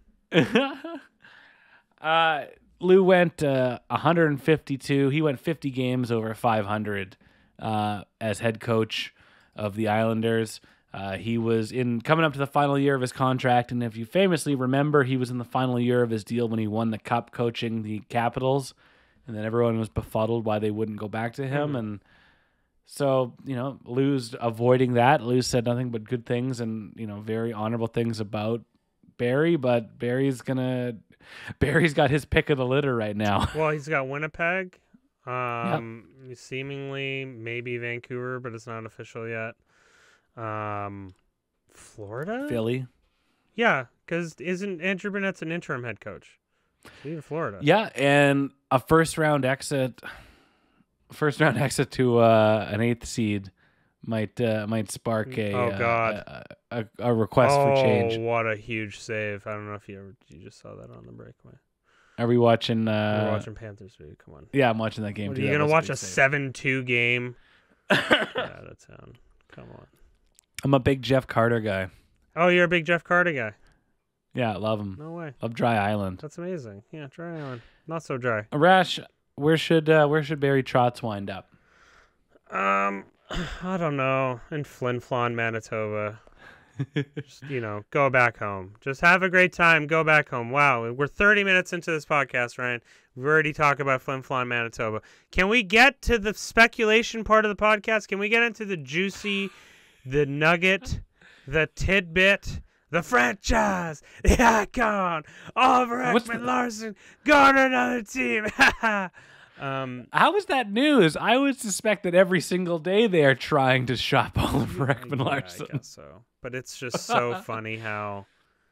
uh, Lou went uh, one hundred fifty-two. He went fifty games over five hundred uh, as head coach of the Islanders. Uh, he was in coming up to the final year of his contract, and if you famously remember, he was in the final year of his deal when he won the Cup coaching the Capitals, and then everyone was befuddled why they wouldn't go back to him. Mhm. And so, you know, Lou's avoiding that. Lou said nothing but good things and, you know, very honorable things about Barry, but Barry's gonna Barry's got his pick of the litter right now. Well, he's got Winnipeg, um, yep. seemingly maybe Vancouver, but it's not official yet. Um, Florida, Philly, yeah, because isn't Andrew Burnett's an interim head coach? Even Florida, yeah, and a first round exit, first round exit to uh, an eighth seed might uh, might spark a oh god uh, a, a, a request oh, for change. Oh, what a huge save! I don't know if you ever you just saw that on the breakaway. Are we watching? Uh, We're watching Panthers, dude. Come on. Yeah, I'm watching that game. What, too. are you That gonna was watch a save. seven two game? Get out of town. Come on. I'm a big Jeff Carter guy. Oh, you're a big Jeff Carter guy. Yeah, I love him. No way. Love Dry Island. That's amazing. Yeah, dry island. Not so dry. Rash, where should uh, where should Barry Trotz wind up? Um, I don't know. In Flin Flon, Manitoba. Just, you know, go back home. Just have a great time. Go back home. Wow, we're thirty minutes into this podcast, Ryan. We've already talked about Flin Flon, Manitoba. Can we get to the speculation part of the podcast? Can we get into the juicy, the nugget, the tidbit, the franchise, the icon, Oliver Ekman Larson, going to another team? um, How is that news? I would suspect that every single day they are trying to shop Oliver Ekman Larson. Yeah, I guess so. But it's just so funny how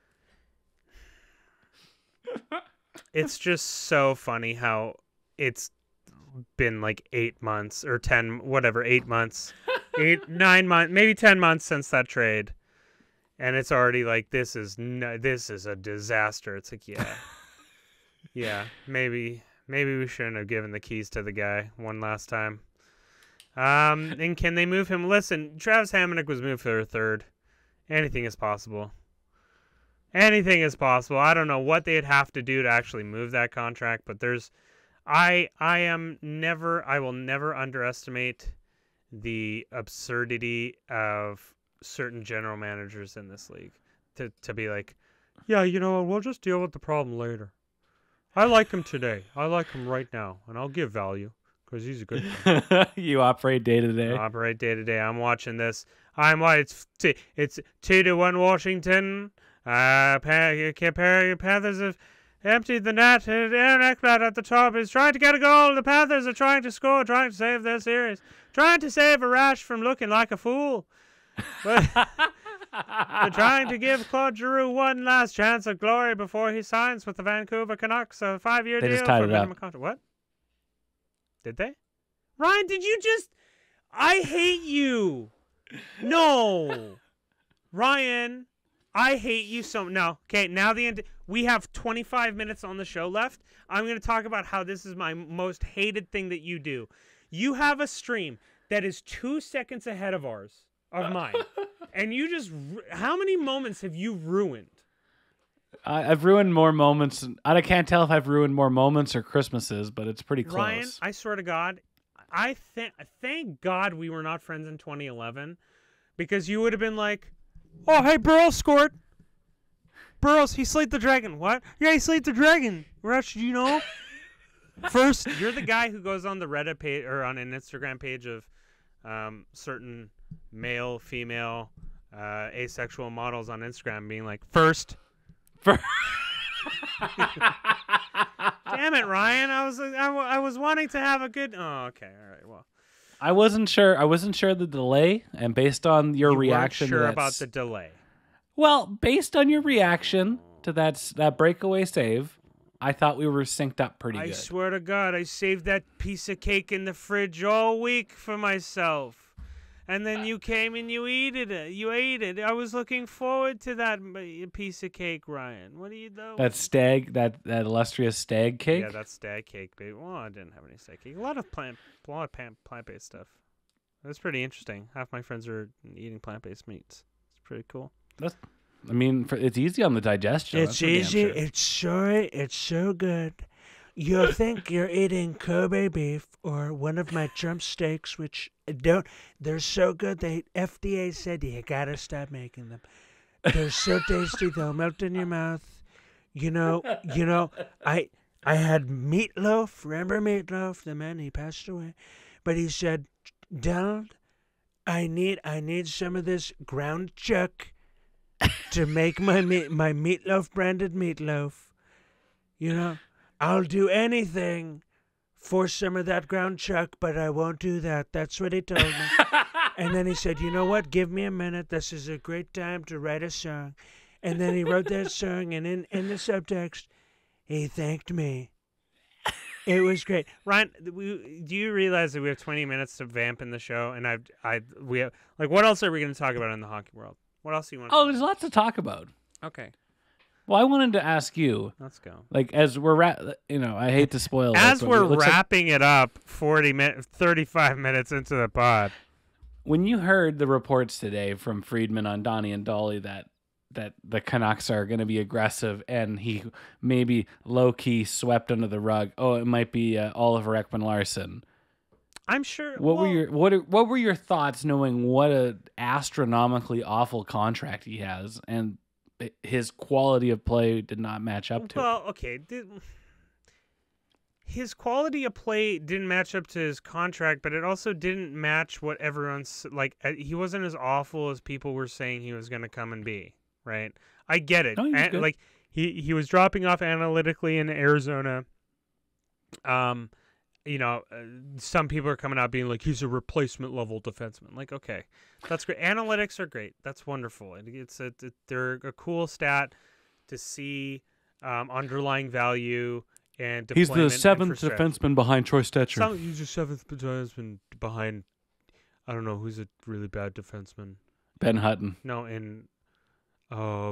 it's just so funny how it's been like eight months or ten, whatever, eight months, eight, nine months, maybe ten months since that trade, and it's already like this is no, this is a disaster. It's like yeah, yeah, maybe maybe we shouldn't have given the keys to the guy one last time. Um, and can they move him? Listen, Travis Hamonic was moved for a third. Anything is possible. Anything is possible. I don't know what they'd have to do to actually move that contract, but there's I I am never I will never underestimate the absurdity of certain general managers in this league to to be like, yeah, you know, we'll just deal with the problem later. I like him today. I like him right now, and I'll give value because he's a good guy. You operate day to day. I operate day to day. I'm watching this. I'm what it's t- it's two to one Washington. Uh, pa- Panthers have emptied the net. Aaron Ekblad at the top is trying to get a goal. The Panthers are trying to score, trying to save their series, trying to save Arash from looking like a fool. But they're trying to give Claude Giroux one last chance of glory before he signs with the Vancouver Canucks, a five-year They deal just tied for it minimum up. contract. What? Did they? Ryan, did you just? I hate you. No, Ryan, I hate you so. No, okay. Now the end. We have twenty-five minutes on the show left. I'm going to talk about how this is my most hated thing that you do. You have a stream that is two seconds ahead of ours, of mine, and you just. How many moments have you ruined? I, I've ruined more moments. I can't tell if I've ruined more moments or Christmases, but it's pretty close. Ryan, I swear to God, I th- thank God we were not friends in twenty eleven, because you would have been like, "Oh, hey, Burrows scored. Burrows, he slayed the dragon. What? Yeah, he slayed the dragon. Rush, you know? First, you're the guy who goes on the Reddit page or on an Instagram page of um, certain male, female, uh, asexual models on Instagram being like, first. For- Damn it, Ryan. I was I, w- I was wanting to have a good. Oh, okay. All right. Well, I wasn't sure. I wasn't sure the delay, and based on your you reaction, weren't sure to that about s- the delay. well, based on your reaction to that s- that breakaway save, I thought we were synced up pretty I good. swear to God, I saved that piece of cake in the fridge all week for myself. And then you came and you ate it. You ate it. I was looking forward to that m- piece of cake, Ryan. What do you do? That stag, that that illustrious stag cake. Yeah, that's stag cake, baby. Well, I didn't have any stag cake. A lot of plant, a lot of plant, plant-based stuff. That's pretty interesting. Half my friends are eating plant-based meats. It's pretty cool. That's, I mean, for, it's easy on the digestion. It's that's for damn easy. sure. It's sure. It's so good. You'll think you're eating Kobe beef or one of my drumsticks, which don't. They're so good. The F D A said you gotta stop making them. They're so tasty. They'll melt in your mouth. You know. You know. I I had Meatloaf. Remember Meatloaf? The man, he passed away, but he said, "Donald, I need I need some of this ground chuck to make my meat my Meatloaf branded meatloaf. You know." I'll do anything for some of that ground chuck, but I won't do that. That's what he told me. And then he said, you know what? Give me a minute. This is a great time to write a song. And then he wrote that song, and in, in the subtext, he thanked me. It was great. Ryan, we, do you realize that we have twenty minutes to vamp in the show? And I've, I, we have, like, what else are we going to talk about in the hockey world? What else do you want to Oh, there's lots to talk about. Okay. Well, I wanted to ask you, Let's go. like, as we're ra- you know, I hate to spoil this, As but we're it looks like wrapping it up, forty minutes, thirty-five minutes into the pod. when you heard the reports today from Friedman on Donnie and Dolly that that the Canucks are going to be aggressive and he maybe low key swept under the rug. Oh, it might be uh, Oliver Ekman-Larsson. I'm sure. What well, were your what are, what were your thoughts knowing what a astronomically awful contract he has and his quality of play did not match up to? Well, okay. Did, his quality of play didn't match up to his contract, but it also didn't match what everyone's like. uh, He wasn't as awful as people were saying he was going to come and be. Right? I get it. No, he was An- good. like he he was dropping off analytically in Arizona. Um, you know, uh, some people are coming out being like he's a replacement level defenseman. Like, okay, that's great. Analytics are great. That's wonderful. And it's a, it, they're a cool stat to see um, underlying value and He's deployment the and seventh for stretch. defenseman behind Troy Stetcher. Some, he's the seventh defenseman behind. I don't know who's a really bad defenseman. Ben Hutton. No, in. Uh,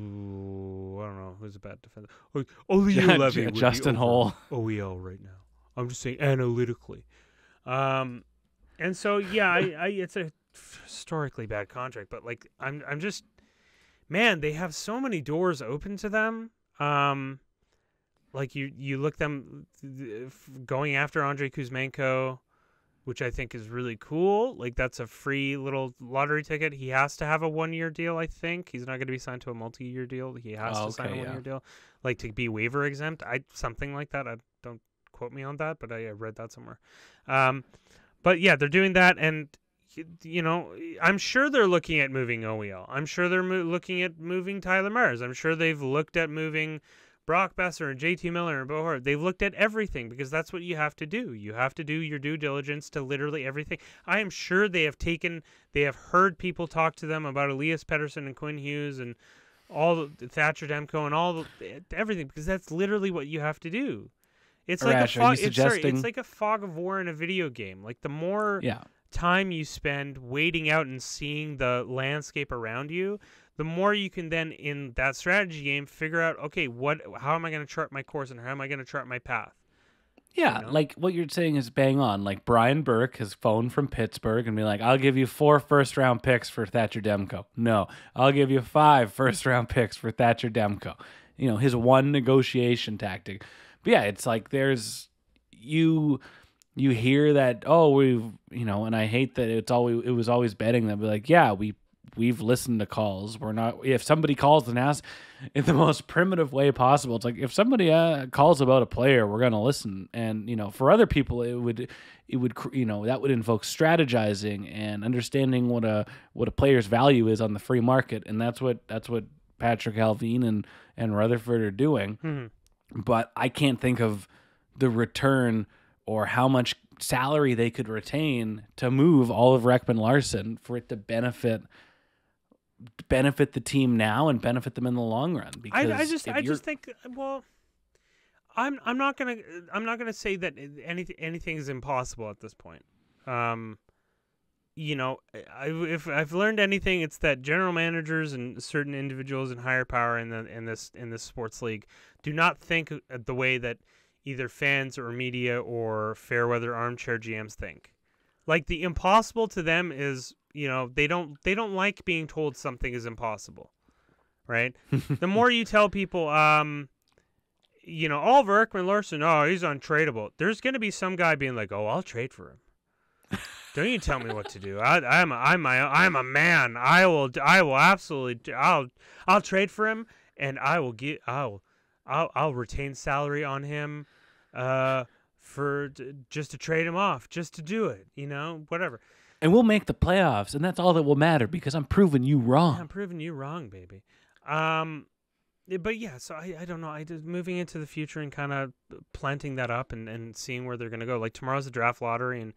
ooh, I don't know who's a bad defender. Like, Ollie J- Levy would be Justin over Hull. O E L right now. I'm just saying analytically. Um, and so yeah, I, I it's a historically bad contract, but like I'm I'm just man, they have so many doors open to them. Um, like you you look them going after Andrei Kuzmenko, which I think is really cool. Like, that's a free little lottery ticket. He has to have a one-year deal, I think. He's not going to be signed to a multi-year deal. He has Oh, to sign a okay, one-year yeah. deal. Like, to be waiver exempt. I Something like that. I don't quote me on that, but I, I read that somewhere. Um, but, yeah, they're doing that. And, y- you know, I'm sure they're looking at moving O E L. I'm sure they're mo- looking at moving Tyler Myers. I'm sure they've looked at moving Brock Besser and J T Miller and Bo Horvath. They've looked at everything because that's what you have to do. You have to do your due diligence to literally everything. I am sure they have taken, they have heard people talk to them about Elias Pettersson and Quinn Hughes and all the Thatcher Demko and all the, everything, because that's literally what you have to do. It's like a Arash, are fog. you It's, sorry, suggesting- it's like a fog of war in a video game. Like, the more Yeah. time you spend waiting out and seeing the landscape around you, the more you can then in that strategy game figure out, okay, what, how am I going to chart my course and how am I going to chart my path? Yeah, You know? like what you're saying is bang on. Like Brian Burke has phoned from Pittsburgh and be like, I'll give you four first round picks for Thatcher Demko. No, I'll give you five first round picks for Thatcher Demko. You know, his one negotiation tactic. But yeah, it's like there's you you hear that, oh, we've, you know, and I hate that it's always it was always betting that be like, yeah, we we've listened to calls. We're not if somebody calls and asks in the most primitive way possible. It's like if somebody uh, calls about a player, we're gonna listen. And you know, for other people, it would it would you know that would invoke strategizing and understanding what a what a player's value is on the free market, and that's what that's what Patrick Alvin and and Rutherford are doing. Mm-hmm. But I can't think of the return or how much salary they could retain to move all of Rekman Larson for it to benefit benefit the team now and benefit them in the long run. Because I, I just I you're... just think well, I'm I'm not gonna I'm not gonna say that anything anything is impossible at this point. Um, you know, I, if I've learned anything, it's that general managers and certain individuals in higher power in the in this in this sports league do not think the way that either fans or media or fair weather armchair G Ms think. Like the impossible to them is, you know, they don't they don't like being told something is impossible, right? The more you tell people, um, you know, Oliver Ekman-Larsson, oh, he's untradeable. There's going to be some guy being like, oh, I'll trade for him. Don't you tell me what to do. I, I'm a, I'm my I'm a man. I will I will absolutely I'll I'll trade for him, and I will get I'll I'll I'll retain salary on him, uh, for just to trade him off, just to do it. You know, whatever. And we'll make the playoffs, and that's all that will matter because I'm proving you wrong. Yeah, I'm proving you wrong, baby. Um, but yeah, so I I don't know. I just moving into the future and kind of planting that up and, and seeing where they're gonna go. Like tomorrow's the draft lottery and.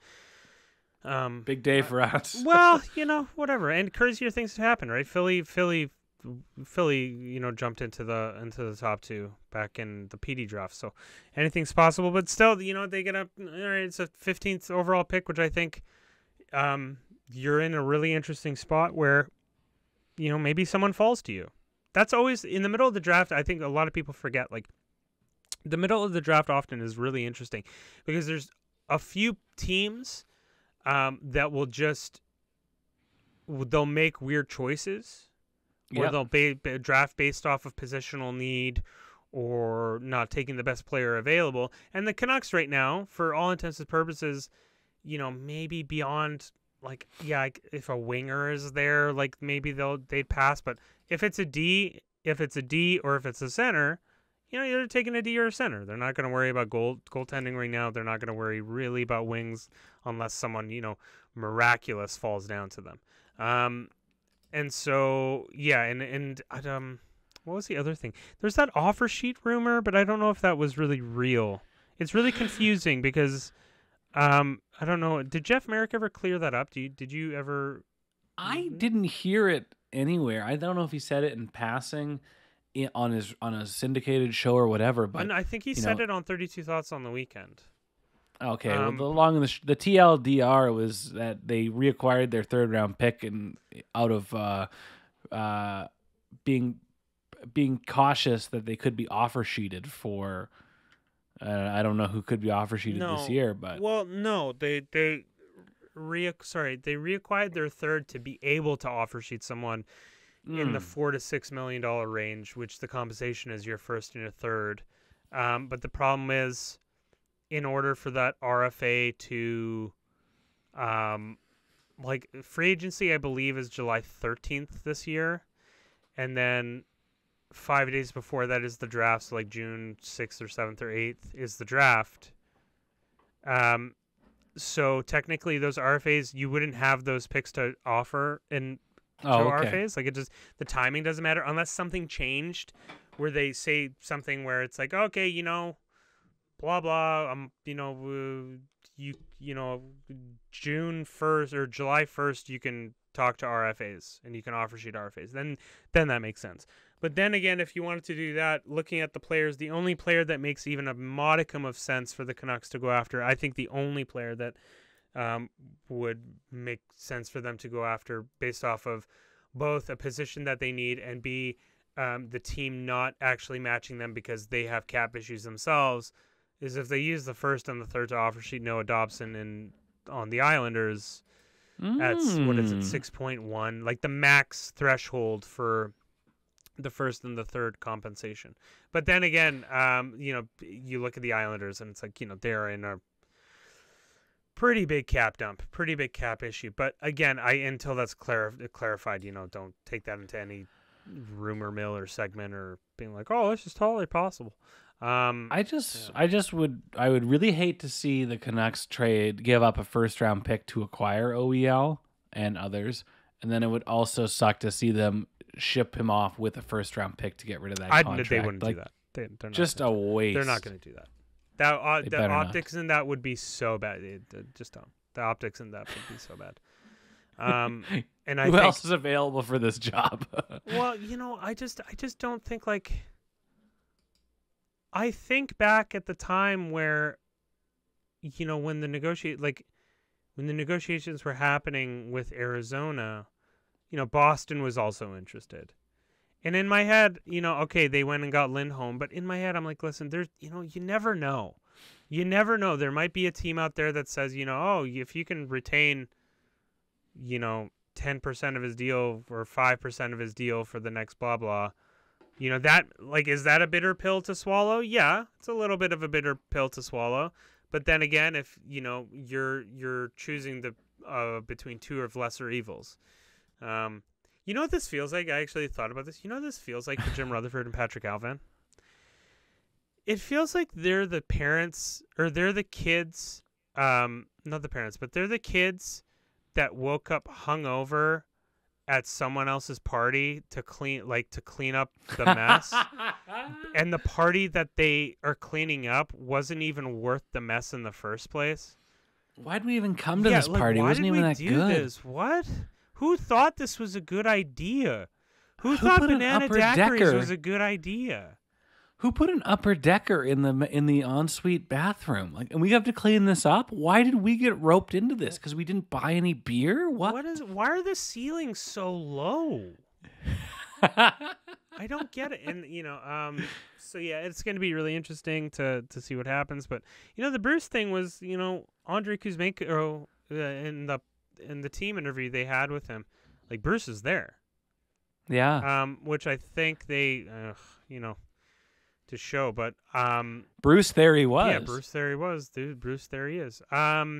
Um, Big day for us. Well, you know, whatever. And crazier things have happened, right? Philly, Philly, Philly, you know, jumped into the into the top two back in the P D draft. So anything's possible. But still, you know, they get up. All right, it's a fifteenth overall pick, which I think um, you're in a really interesting spot where, you know, maybe someone falls to you. That's always in the middle of the draft. I think a lot of people forget. Like the middle of the draft often is really interesting because there's a few teams. Um, that will just they'll make weird choices, or Yep. they'll ba- ba- draft based off of positional need, or not taking the best player available. And the Canucks right now, for all intents and purposes, you know, maybe beyond like yeah, like if a winger is there, like maybe they'll they'd pass. But if it's a D, if it's a D, or if it's a center. You know, you're taking a D or a center. They're not going to worry about goal goaltending right now. They're not going to worry really about wings unless someone, you know, miraculous falls down to them. Um, and so, yeah, and, and um, what was the other thing? There's that offer sheet rumor, but I don't know if that was really real. It's really confusing because, um, I don't know. Did Jeff Merrick ever clear that up? Do you, did you ever? I didn't hear it anywhere. I don't know if he said it in passing. On his on a syndicated show or whatever, but and I think he said know, it on thirty-two Thoughts on the weekend. Okay, um, well, the long and the, sh- the T L D R was that they reacquired their third round pick and out of uh, uh, being being cautious that they could be offer sheeted for. Uh, I don't know who could be offer sheeted no, this year, but well, no, they they re sorry they reacquired their third to be able to offer sheet someone. In the four to six million dollar range, which the compensation is your first and your third. Um, but the problem is, in order for that R F A to, um, like free agency, I believe is July thirteenth this year, and then five days before that is the draft. So like June sixth or seventh or eighth is the draft. Um, so technically, those R F As you wouldn't have those picks to offer in. Oh, show okay. R F As. Like it just the timing doesn't matter unless something changed where they say something where it's like, okay, you know, blah blah, um, you know, uh, you you know, June first or July first, you can talk to R F As and you can offer sheet R F As. Then then that makes sense. But then again, if you wanted to do that, looking at the players, the only player that makes even a modicum of sense for the Canucks to go after, I think the only player that. Um, would make sense for them to go after based off of both a position that they need and B, um, the team not actually matching them because they have cap issues themselves, is if they use the first and the third to offer sheet Noah Dobson and on the Islanders mm. at, what is it, six point one, like the max threshold for the first and the third compensation. But then again, um, you know, you look at the Islanders and it's like, you know, they're in a pretty big cap dump, pretty big cap issue. But again, I until that's clar- clarified, you know, don't take that into any rumor mill or segment or being like, oh, this is totally possible. Um, I just, yeah. I just would, I would really hate to see the Canucks trade, give up a first round pick to acquire O E L and others, and then it would also suck to see them ship him off with a first round pick to get rid of that I contract. they wouldn't like, do that. They, they're not just gonna, a waste. They're not going to do that. That uh, They the better optics in that would be so bad. It, uh, just don't. The optics in that would be so bad. Um, and I Who think, else is available for this job? well, you know, I just, I just don't think like. I think back at the time where, you know, when the negotiate like, when the negotiations were happening with Arizona, you know, Boston was also interested. And in my head, you know, okay, they went and got Lindholm, but in my head, I'm like, listen, there's, you know, you never know. You never know. There might be a team out there that says, you know, oh, if you can retain, you know, ten percent of his deal or five percent of his deal for the next blah, blah, you know, that, like, is that a bitter pill to swallow? Yeah, it's a little bit of a bitter pill to swallow. But then again, if, you know, you're, you're choosing the, uh, between two of lesser evils, um, you know what this feels like? I actually thought about this. You know what this feels like for Jim Rutherford and Patrick Alvan? It feels like they're the parents, or they're the kids, um, not the parents, but they're the kids that woke up hungover at someone else's party to clean, like to clean up the mess. And the party that they are cleaning up wasn't even worth the mess in the first place. Why'd we even come to yeah, this like, party? It why wasn't did even we that do good. This? What? Who thought this was a good idea? Who, Who thought put an banana upper daiquiris decker? was a good idea? Who put an upper decker in the in the ensuite bathroom? Like, and we have to clean this up. Why did we get roped into this? Because we didn't buy any beer? What? What is? Why are the ceilings so low? I don't get it. And you know, um, so yeah, it's going to be really interesting to to see what happens. But you know, the Bruce thing was, you know, Andrei Kuzmenko uh, in the in the team interview they had with him, like Bruce is there. Yeah. Um, which I think they, uh, you know. To show, but um, Bruce there he was. Yeah, Bruce there he was, dude. Bruce there he is. Um,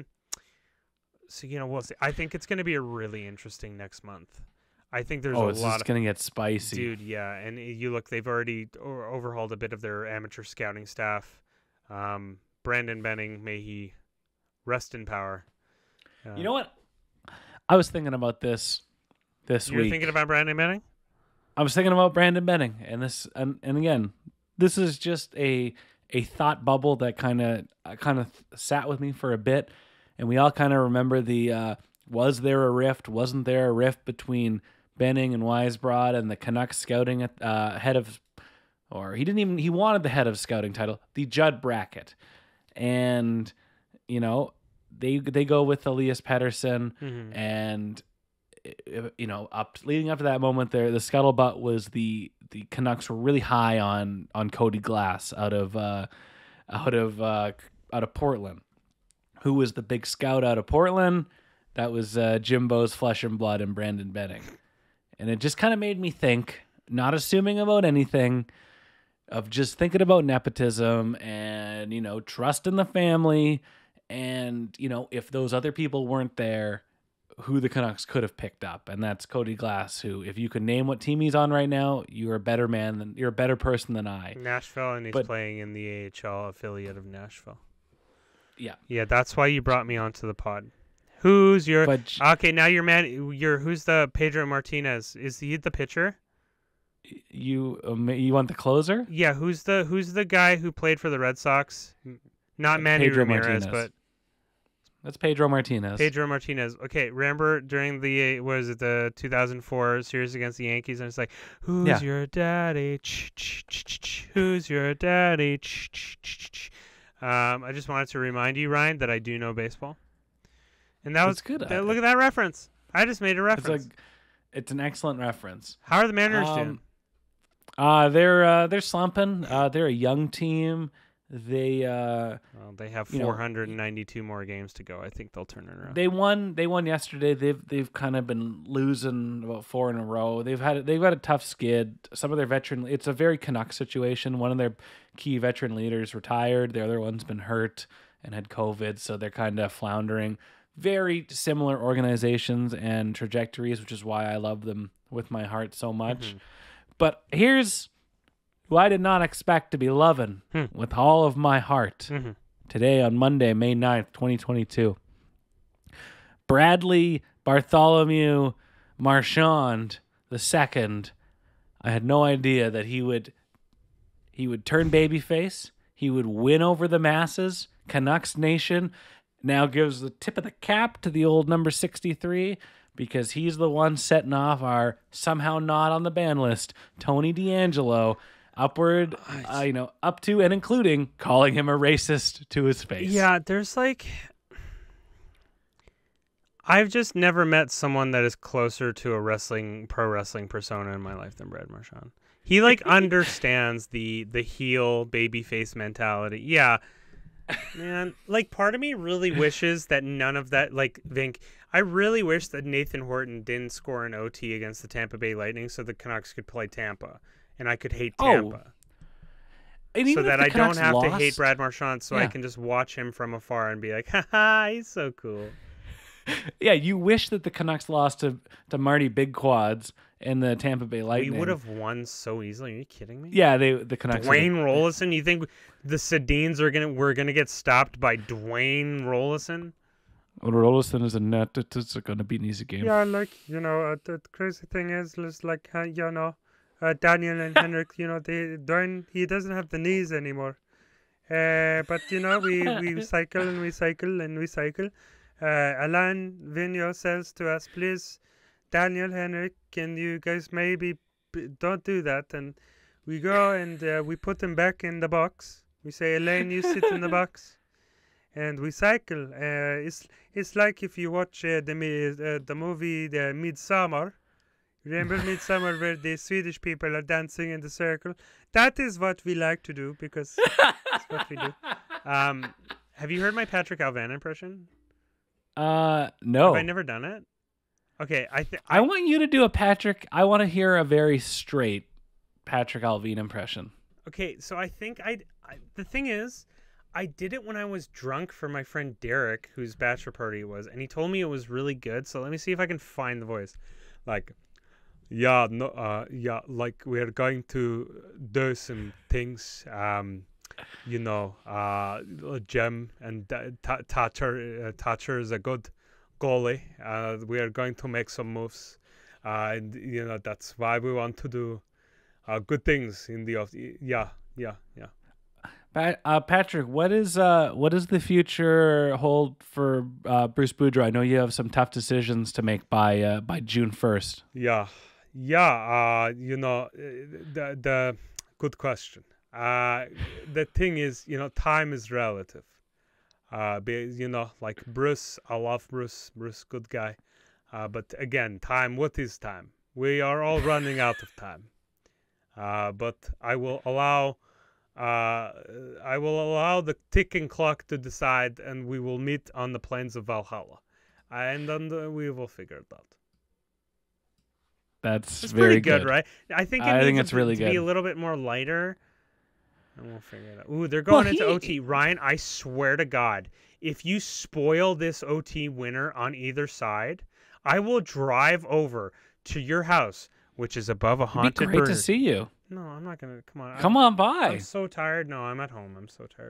so you know, we'll see. I think it's going to be a really interesting next month. I think there's oh, a it's lot just of going to get spicy, dude. Yeah, and you look, they've already o- overhauled a bit of their amateur scouting staff. Um, Brandon Benning, may he rest in power. Uh, You know what? I was thinking about this this you're week. thinking about Brandon Benning? I was thinking about Brandon Benning, and this, and, and again, this is just a a thought bubble that kind of kind of sat with me for a bit, and we all kind of remember the uh, was there a rift? Wasn't there a rift between Benning and Weisbrod and the Canucks scouting at uh, head of, or he didn't even he wanted the head of scouting title, the Judd Brackett, and you know they they go with Elias Pettersson, Mm-hmm. and you know, up leading up to that moment there, the scuttlebutt was the the Canucks were really high on on Cody Glass out of uh, out of uh, out of Portland. Who was the big scout out of Portland? That was uh, Jimbo's flesh and blood and Brandon Benning. And it just kind of made me think, not assuming about anything, of just thinking about nepotism and, you know, trust in the family. And, you know, if those other people weren't there, who the Canucks could have picked up, and that's Cody Glass, who, if you could name what team he's on right now, you're a better man than you're a better person than I. Nashville, and he's But- playing in the A H L affiliate of Nashville. Yeah, Yeah, that's why you brought me onto the pod. Who's your but okay? Now your man, your who's the Pedro Martinez? Is he the pitcher? you um, you want the closer? Yeah, who's the who's the guy who played for the Red Sox? Not Manny Pedro Ramirez, Martinez. but That's Pedro Martinez. Pedro Martinez. Okay, remember during the was it the two thousand four series against the Yankees, and it's like, who's Yeah. your daddy? Ch- ch- ch- ch- ch- Who's your daddy? Ch- ch- ch- ch- Um, I just wanted to remind you, Ryan, that I do know baseball, and that was That's good. that- look at that reference. I just made a It's reference. a, it's an excellent reference. How are the Mariners Um, doing? Uh, they're uh, they're slumping. Uh, they're a young team. They uh, Well, they have you know, four hundred ninety-two more games to go. I think they'll turn it around. they won. They won yesterday. They've they've kind of been losing about four in a row. They've had they've had a tough skid. Some of their veteran. It's a very Canucks situation. One of their key veteran leaders retired. The other one's been hurt, and had COVID, so they're kind of floundering. Very similar organizations and trajectories, which is why I love them with my heart so much. Mm-hmm. But here's who I did not expect to be loving Hmm. with all of my heart Mm-hmm. today on Monday, May ninth, twenty twenty-two. Bradley Bartholomew Marchand the second. I had no idea that he would he would turn babyface. He would win over the masses. Canucks Nation now gives the tip of the cap to the old number sixty-three because he's the one setting off our somehow not on the ban list, Tony D'Angelo, upward, uh, you know, up to and including calling him a racist to his face. Yeah, there's like... I've just never met someone that is closer to a wrestling, pro wrestling persona in my life than Brad Marchand. He like understands the the heel babyface mentality. Yeah, man. Like part of me really wishes that none of that. Like Vink, I really wish that Nathan Horton didn't score an O T against the Tampa Bay Lightning, so the Canucks could play Tampa, and I could hate Tampa. Oh. And so that I Canucks don't have lost, to hate Brad Marchand, so yeah. I can just watch him from afar and be like, "Ha he's so cool." Yeah, you wish that the Canucks lost to, to Marty Big Quads and the Tampa Bay Lightning. We would have won so easily. Are you kidding me? Yeah, they the Canucks. Dwayne Rollison. You think the Sedins are gonna we're gonna get stopped by Dwayne Rollison? Well, Rollison is a net. It's going to be an easy game. Yeah, like you know, uh, the crazy thing is, just like uh, you know, uh, Daniel and Henrik. You know, they Dwayne he doesn't have the knees anymore. Uh, but you know, we we cycle and we cycle and we cycle. Uh, Alain Vigneault says to us, please, Daniel, Henrik, can you guys maybe b- don't do that? And we go and uh, we put them back in the box. We say, Elaine, you sit in the box. And we cycle. Uh, it's it's like if you watch uh, the uh, the movie The Midsummer. Remember Midsummer where the Swedish people are dancing in the circle? That is what we like to do because that's what we do. Um, have you heard my Patrick Alvan impression? Uh, no. Have I never done it? Okay, I th- I want you to do a Patrick. I want to hear a very straight Patrick Alvin impression. Okay, so I think I'd, I. The thing is, I did it when I was drunk for my friend Derek, whose bachelor party it was, and he told me it was really good. So let me see if I can find the voice. Like, yeah, no, uh, yeah, like we're going to do some things. Um, you know, uh, Jem and uh, T- Thatcher. Uh, Thatcher is a good goalie. Uh, we are going to make some moves, uh, and you know that's why we want to do uh, good things in the off. Yeah, yeah, yeah. Pat, uh, Patrick, what is uh, what does the future hold for uh, Bruce Boudreau? I know you have some tough decisions to make by uh, by June first. Yeah, yeah. Uh, you know, the the good question. Uh, the thing is, you know, time is relative. Uh, be, you know, like Bruce, I love Bruce. Bruce, good guy. Uh, but again, time. What is time? We are all running out of time. Uh, but I will allow. Uh, I will allow the ticking clock to decide, and we will meet on the plains of Valhalla, and then the, we will figure it out. That's it's very pretty good, good, right? I think it I needs think to, it's really to good. be a little bit more lighter, and we'll figure it out. Ooh, they're going Well, into he- O T. Ryan, I swear to God, if you spoil this O T winner on either side, I will drive over to your house, which is above a It'd be haunted great burger. to see you. No, I'm not gonna. Come on. Come I'm, on by. I'm so tired. No, I'm at home. I'm so tired.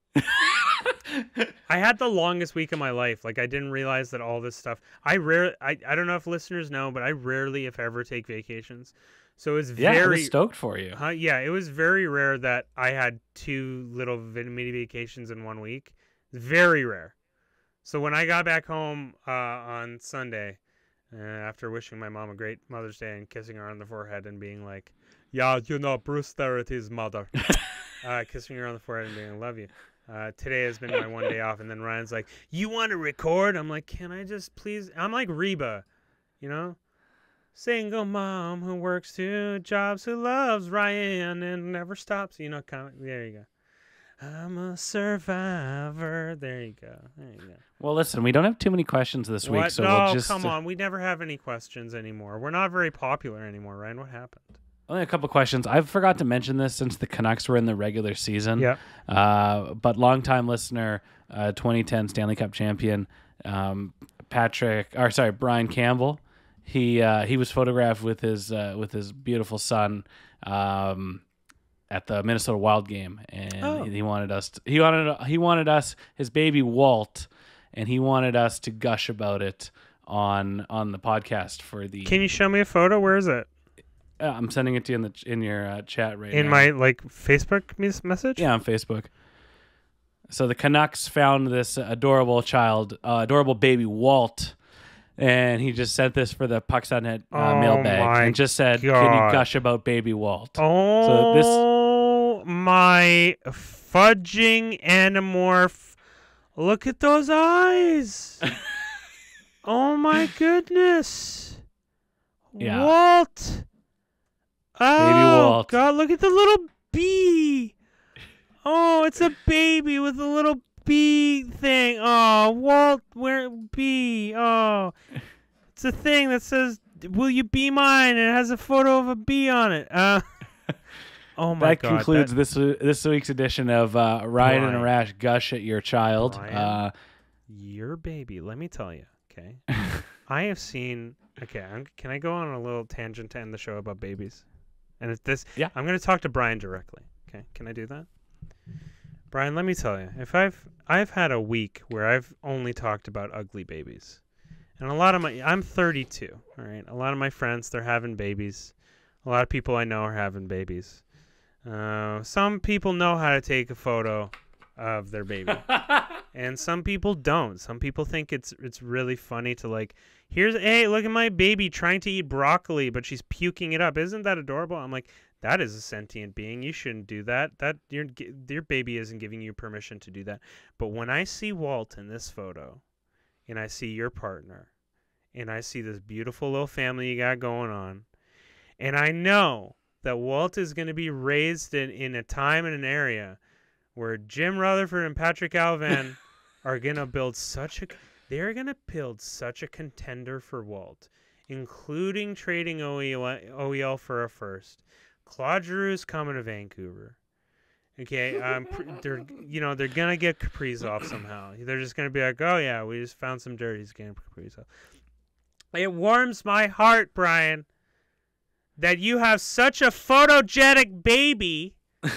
I had the longest week of my life. Like I didn't realize that all this stuff. I rare. I, I don't know if listeners know, but I rarely, if ever, take vacations. So it's Yeah, I very was stoked for you. uh, yeah, it was very rare that I had two little vi- mini vacations in one week. Very rare. So when I got back home uh, on Sunday, uh, after wishing my mom a great Mother's Day and kissing her on the forehead and being like, yeah, you know, Bruce Sterrity's mother. uh, kissing her on the forehead and being, I love you. Uh, today has been my one day off. And then Ryan's like, you want to record? I'm like, can I just please? I'm like Reba, you know? Single mom who works two jobs, who loves Ryan and never stops. You know, kind of, there you go. I'm a survivor. There you go. There you go. Well, listen, we don't have too many questions this week, What? so no, we'll just. come on. We never have any questions anymore. We're not very popular anymore, Ryan. What happened? Only a couple questions. I forgot to mention this since the Canucks were in the regular season. Yeah. Uh, but longtime listener, uh, twenty ten Stanley Cup champion, um, Patrick, or sorry, Brian Campbell. He uh, he was photographed with his uh, with his beautiful son um, at the Minnesota Wild game, and Oh. he wanted us. To, he wanted he wanted us his baby Walt, and he wanted us to gush about it on on the podcast for the. Can you show me a photo? Where is it? Uh, I'm sending it to you in the in your uh, chat right In now. my like Facebook mes- message? Yeah, on Facebook. So the Canucks found this adorable child, uh, adorable baby Walt, and he just sent this for the Pucks on Net uh, Oh mailbag my and just said, "Can God. you gush about baby Walt?" Oh my fudging anamorph. Look at those eyes. Oh my goodness. Yeah. Walt. Oh, Walt. God, look at the little bee. Oh, it's a baby with a little bee thing. Oh, Walt, where bee? Oh, it's a thing that says, "Will you be mine?" And it has a photo of a bee on it. Uh, oh my that God. concludes that, this this week's edition of uh, Ryan and Brian. Arash gush at your child. Brian. Uh, Your baby. Let me tell you. Okay, I have seen. Okay, I'm, can I go on a little tangent to end the show about babies? And it's this. Yeah. I'm going to talk to Brian directly. Okay, can I do that? Brian, let me tell you. If I've I've had a week where I've only talked about ugly babies, and a lot of my I'm thirty-two. All right, a lot of my friends, they're having babies. A lot of people I know are having babies. Uh, some people know how to take a photo of their baby. And some people don't. Some people think it's it's really funny to like, here's, hey, look at my baby trying to eat broccoli, but she's puking it up. Isn't that adorable? I'm like, that is a sentient being. You shouldn't do that. That your your baby isn't giving you permission to do that. But when I see Walt in this photo, and I see your partner, and I see this beautiful little family you got going on, and I know that Walt is going to be raised in, in a time and an area where Jim Rutherford and Patrick Alvan are going to build such a they're going to build such a contender for Walt, including trading O E L, O E L for a first. Claude Giroux's coming to Vancouver. Okay, um, they're you know they're gonna get Kaprizov somehow. They're just gonna be like, oh yeah, we just found some dirt. He's getting Kaprizov. It warms my heart, Brian, that you have such a photogenic baby,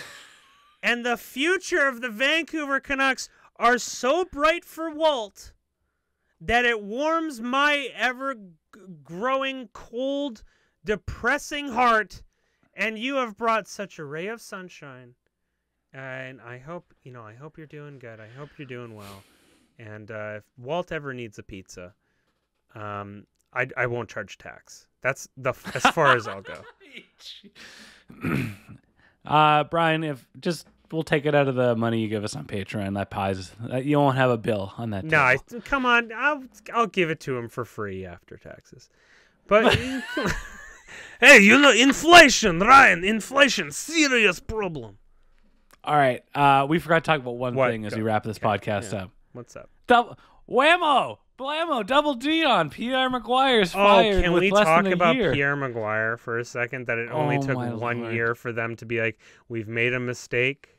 and the future of the Vancouver Canucks are so bright for Walt that it warms my ever-growing, cold, depressing heart. And you have brought such a ray of sunshine. And I hope, you know, I hope you're doing good. I hope you're doing well. And uh, if Walt ever needs a pizza, um, I, I won't charge tax. That's the as far as I'll go. uh, Brian, if just we'll take it out of the money you give us on Patreon. That pies, uh, you won't have a bill on that. No, I, table. come on. I'll I'll give it to him for free after taxes. But hey, you know, inflation, Ryan. Inflation, serious problem. All right, uh, we forgot to talk about one What? thing as Go. we wrap this Okay, podcast yeah. up. What's up? Double whammo, blammo, double D on Pierre Maguire's Oh, fired can with we less talk than a about year. Pierre Maguire for a second? That it only Oh, took my one Lord. year for them to be like, we've made a mistake.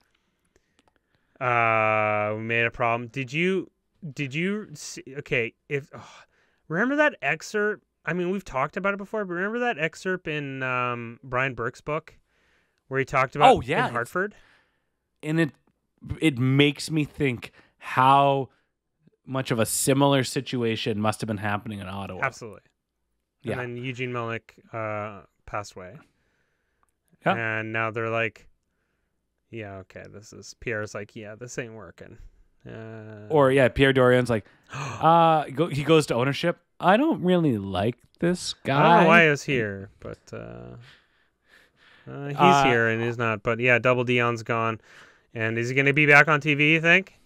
Uh, we made a problem. Did you? Did you? See, okay, if oh, remember that excerpt. I mean, we've talked about it before, but remember that excerpt in um, Brian Burke's book where he talked about Oh, yeah, in Hartford. And it it makes me think how much of a similar situation must have been happening in Ottawa. Absolutely. Yeah. And then Eugene Melnick uh, passed away. Yeah. And now they're like, yeah, okay, this is Pierre's like, yeah, this ain't working. Uh, Or yeah, Pierre Dorian's like, uh, go, he goes to ownership. I don't really like this guy. I don't know why he was here, but uh, uh, he's Uh, here and he's not. But yeah, Double Dion's gone. And is he going to be back on T V, you think?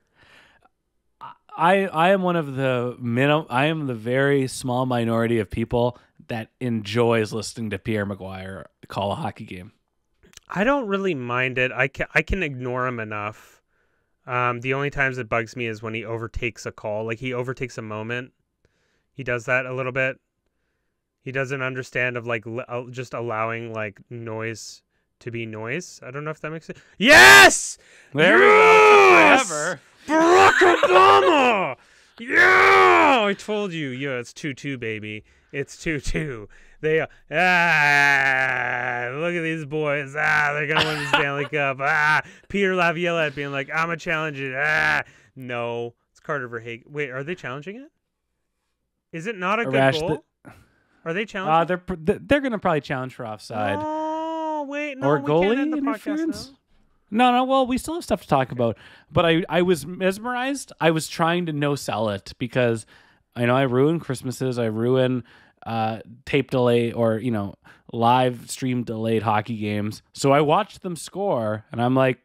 I I am one of the minim- I am the very small minority of people that enjoys listening to Pierre Maguire call a hockey game. I don't really mind it. I can, I can ignore him enough. Um, the only times it bugs me is when he overtakes a call. Like, he overtakes a moment. He does that a little bit. He doesn't understand of like l- uh, just allowing like noise to be noise. I don't know if that makes sense. Yes! There yes! we go. Forever. Barack Obama! Yeah! I told you. Yeah, it's two two, baby. It's two two. They, uh, ah, look at these boys. Ah, they're going to win the Stanley Cup. Ah, Peter Laviolette being like, I'm a challenger. Ah, no. It's Carter Verhaeghe. Wait, are they challenging it? Is it not a good Arash, goal? the- Are they challenging? Uh, they're pr- they're going to probably challenge for offside. Oh, wait. No, or we goalie can't end the interference? podcast now. No, no. Well, we still have stuff to talk about. But I, I was mesmerized. I was trying to no sell it because I know I ruin Christmases. I ruin uh, tape delay or you know live stream delayed hockey games. So I watched them score, and I'm like,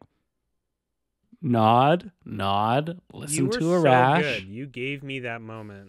nod, nod, listen You were to a so rash. good. You gave me that moment.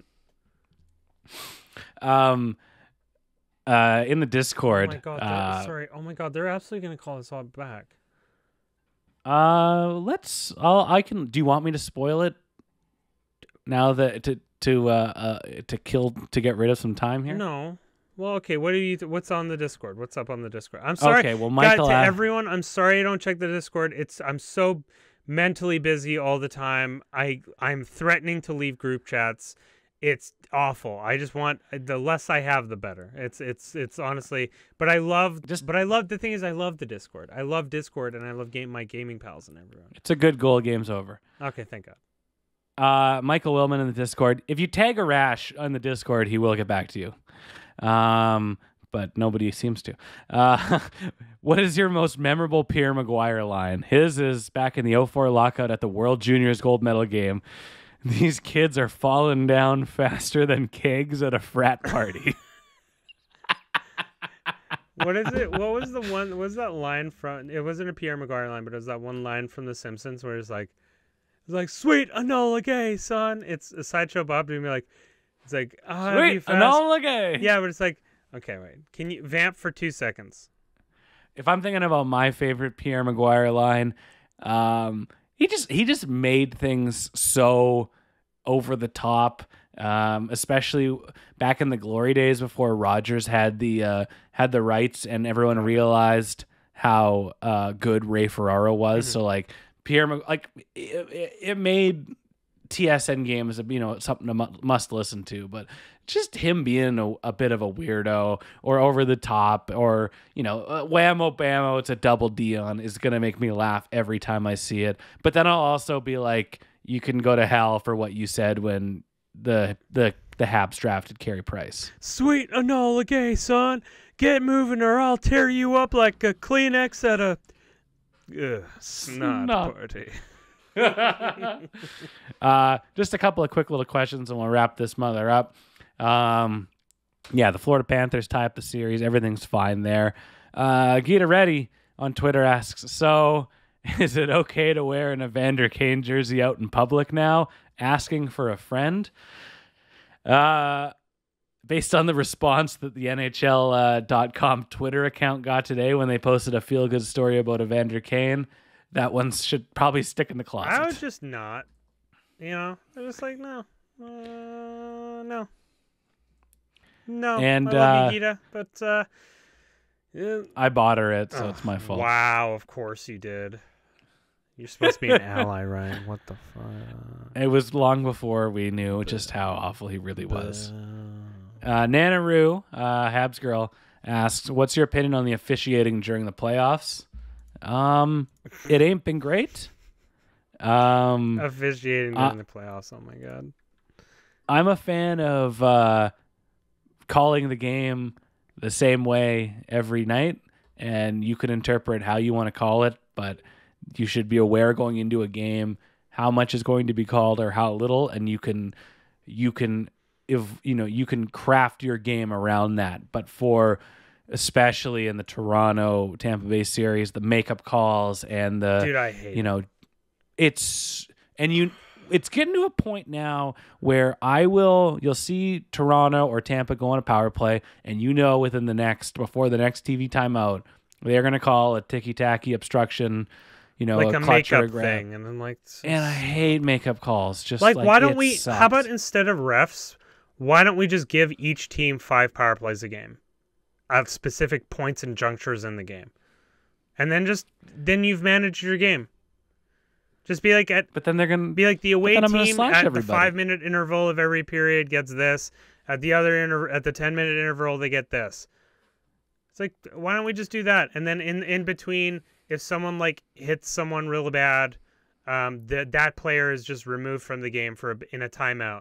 Um, uh, in the Discord. Oh my god! uh, Sorry. Oh my god! They're absolutely gonna call us all back. Uh, let's. I'll. I can. Do you want me to spoil it? Now that to to uh, uh to kill to get rid of some time here. No. Well, okay. What do you? Th- what's on the Discord? What's up on the Discord? I'm sorry. Okay. Well, God, Michael. to uh, everyone, I'm sorry I don't check the Discord. It's I'm so mentally busy all the time. I I'm threatening to leave group chats. It's awful. I just want the less I have, the better. It's it's it's honestly. But I love Just- But I love the thing is I love the Discord. I love Discord and I love game my gaming pals and everyone. It's a good goal. Game's over. Okay, thank God. Uh, Michael Willman in the Discord. If you tag a rash on the Discord, he will get back to you. Um, but nobody seems to. Uh, what is your most memorable Pierre Maguire line? His is back in the oh four lockout at the World Juniors gold medal game. These kids are falling down faster than kegs at a frat party. What is it? What was the one? What was that line from? It wasn't a Pierre Maguire line, but it was that one line from The Simpsons where it's like, it's like, sweet Enola Gay, son. It's a Sideshow Bob doing me like, it's like, ah, oh, Sweet Enola Gay. Yeah, but it's like, okay, wait. Can you vamp for two seconds? If I'm thinking about my favorite Pierre Maguire line, um, he just he just made things so over the top, um, especially back in the glory days before Rogers had the uh, had the rights and everyone realized how uh, good Ray Ferraro was. Mm-hmm. So like Pierre, Mag- like it, it made T S N games, you know, something to mu- must listen to, but just him being a, a bit of a weirdo or over the top or, you know, uh, whammo bammo, it's a double D on is going to make me laugh every time I see it. But then I'll also be like, you can go to hell for what you said when the, the, the Habs drafted Carey Price. Sweet Enola Gay, son. Get moving or I'll tear you up like a Kleenex at a ugh, snot, Snot. party. uh, just a couple of quick little questions and we'll wrap this mother up. Um, yeah, the Florida Panthers tie up the series. Everything's fine there. Uh, Gita Reddy on Twitter asks, so is it okay to wear an Evander Kane jersey out in public now? Asking for a friend. Uh, based on the response that the N H L dot com uh, Twitter account got today when they posted a feel-good story about Evander Kane, that one should probably stick in the closet. I would just not. You know, I was just like, no. Uh, no. No. And, I love uh, you, Gita, but uh, yeah. I bought her it, so Oh, it's my fault. Wow, of course you did. You're supposed to be an ally, Ryan. What the fuck? It was long before we knew just how awful he really was. Uh, Nana Roo, uh, Habs girl, asks, what's your opinion on the officiating during the playoffs? Um, it ain't been great. Um, Officiating uh, during the playoffs. Oh my god. I'm a fan of uh, calling the game the same way every night, and you can interpret how you want to call it, but you should be aware going into a game how much is going to be called or how little, and you can you can if you know you can craft your game around that. But for especially in the Toronto Tampa Bay series, the makeup calls and the Dude, I hate you know it's and you it's getting to a point now where I will you'll see Toronto or Tampa go on a power play, and you know within the next before the next T V timeout they're going to call a ticky-tacky obstruction, you know, like a, a clutch or a makeup grab. thing, and I'm like, And I hate makeup calls. Just like, like why don't it we? sucks. How about instead of refs, Why don't we just give each team five power plays a game at specific points and junctures in the game? And then just then you've managed your game. Just be like at But then they're gonna be like the away then I'm gonna team slash at everybody. the five minute interval of every period gets this. At the other inter- at the ten minute interval they get this. It's like, why don't we just do that? And then in in between, if someone like hits someone real bad, um, that that player is just removed from the game for a, in a timeout.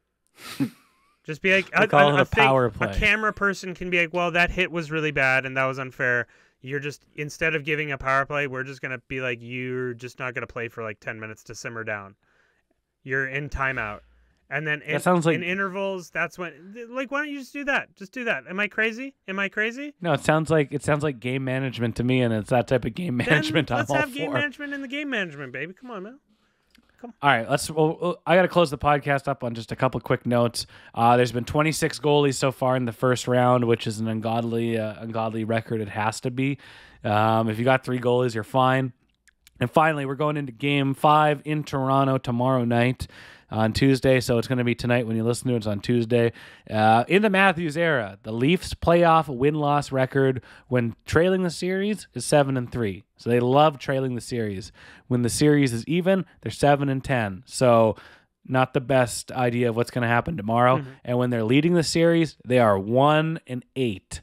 Just be like, We'll a, call a, it a a thing- power play. a camera person can be like, well, that hit was really bad and that was unfair. You're just, instead of giving a power play, we're just going to be like, you're just not going to play for like ten minutes to simmer down. You're in timeout. And then in, That sounds like- in intervals, that's when, like, why don't you just do that? Just do that. Am I crazy? Am I crazy? No, it sounds like it sounds like game management to me, and it's that type of game management Then I'm let's all have game for. management in the game management, baby. Come on, man. All right, let's. Well, I got to close the podcast up on just a couple quick notes. Uh, there's been twenty-six goalies so far in the first round, which is an ungodly, uh, ungodly record. It has to be. Um, if you got three goalies, you're fine. And finally, we're going into Game Five in Toronto tomorrow night on Tuesday. So it's going to be tonight when you listen to it. It's on Tuesday. Uh, in the Matthews era, the Leafs' playoff win-loss record when trailing the series is seven and three. So they love trailing the series. When the series is even, they're seven and ten. So not the best idea of what's going to happen tomorrow. Mm-hmm. And when they're leading the series, they are one and eight.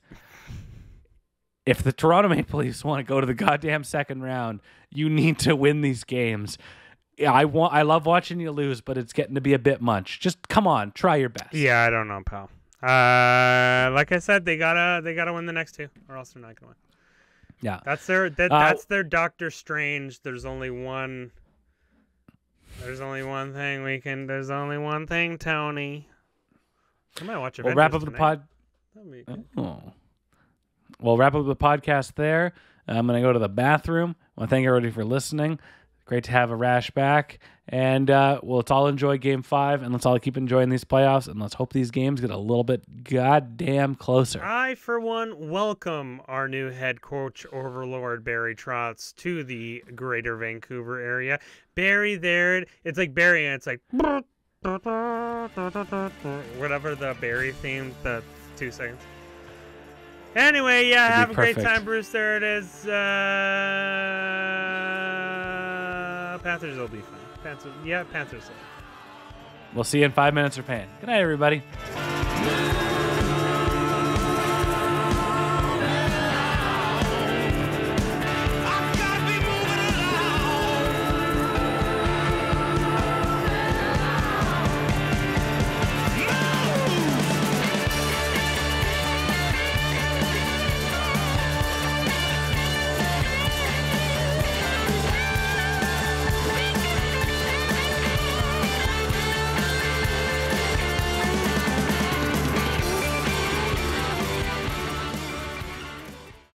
If the Toronto Maple Leafs want to go to the goddamn second round, you need to win these games. Yeah, I want. I love watching you lose, but it's getting to be a bit much. Just come on, try your best. Yeah, I don't know, pal. Uh, like I said, they gotta they gotta win the next two, or else they're not gonna win. Yeah, that's their that, uh, that's their Doctor Strange. There's only one. There's only one thing we can. There's only one thing, Tony. I might watch Avengers We'll wrap up tonight. the pod. Oh. We'll wrap up the podcast there. I'm going to go to the bathroom. I want to thank everybody for listening. Great to have a Rash back. And uh, well, let's all enjoy Game five, and let's all keep enjoying these playoffs, and let's hope these games get a little bit goddamn closer. I, for one, welcome our new head coach overlord, Barry Trotz, to the greater Vancouver area. Barry there, it's like Barry, and it's like whatever the Barry theme, the two seconds. Anyway, yeah, have a perfect. great time, Bruce. There it is. Uh, Panthers will be fine. Panthers, yeah, Panthers will. We'll see you in five minutes or pain. Good night, everybody.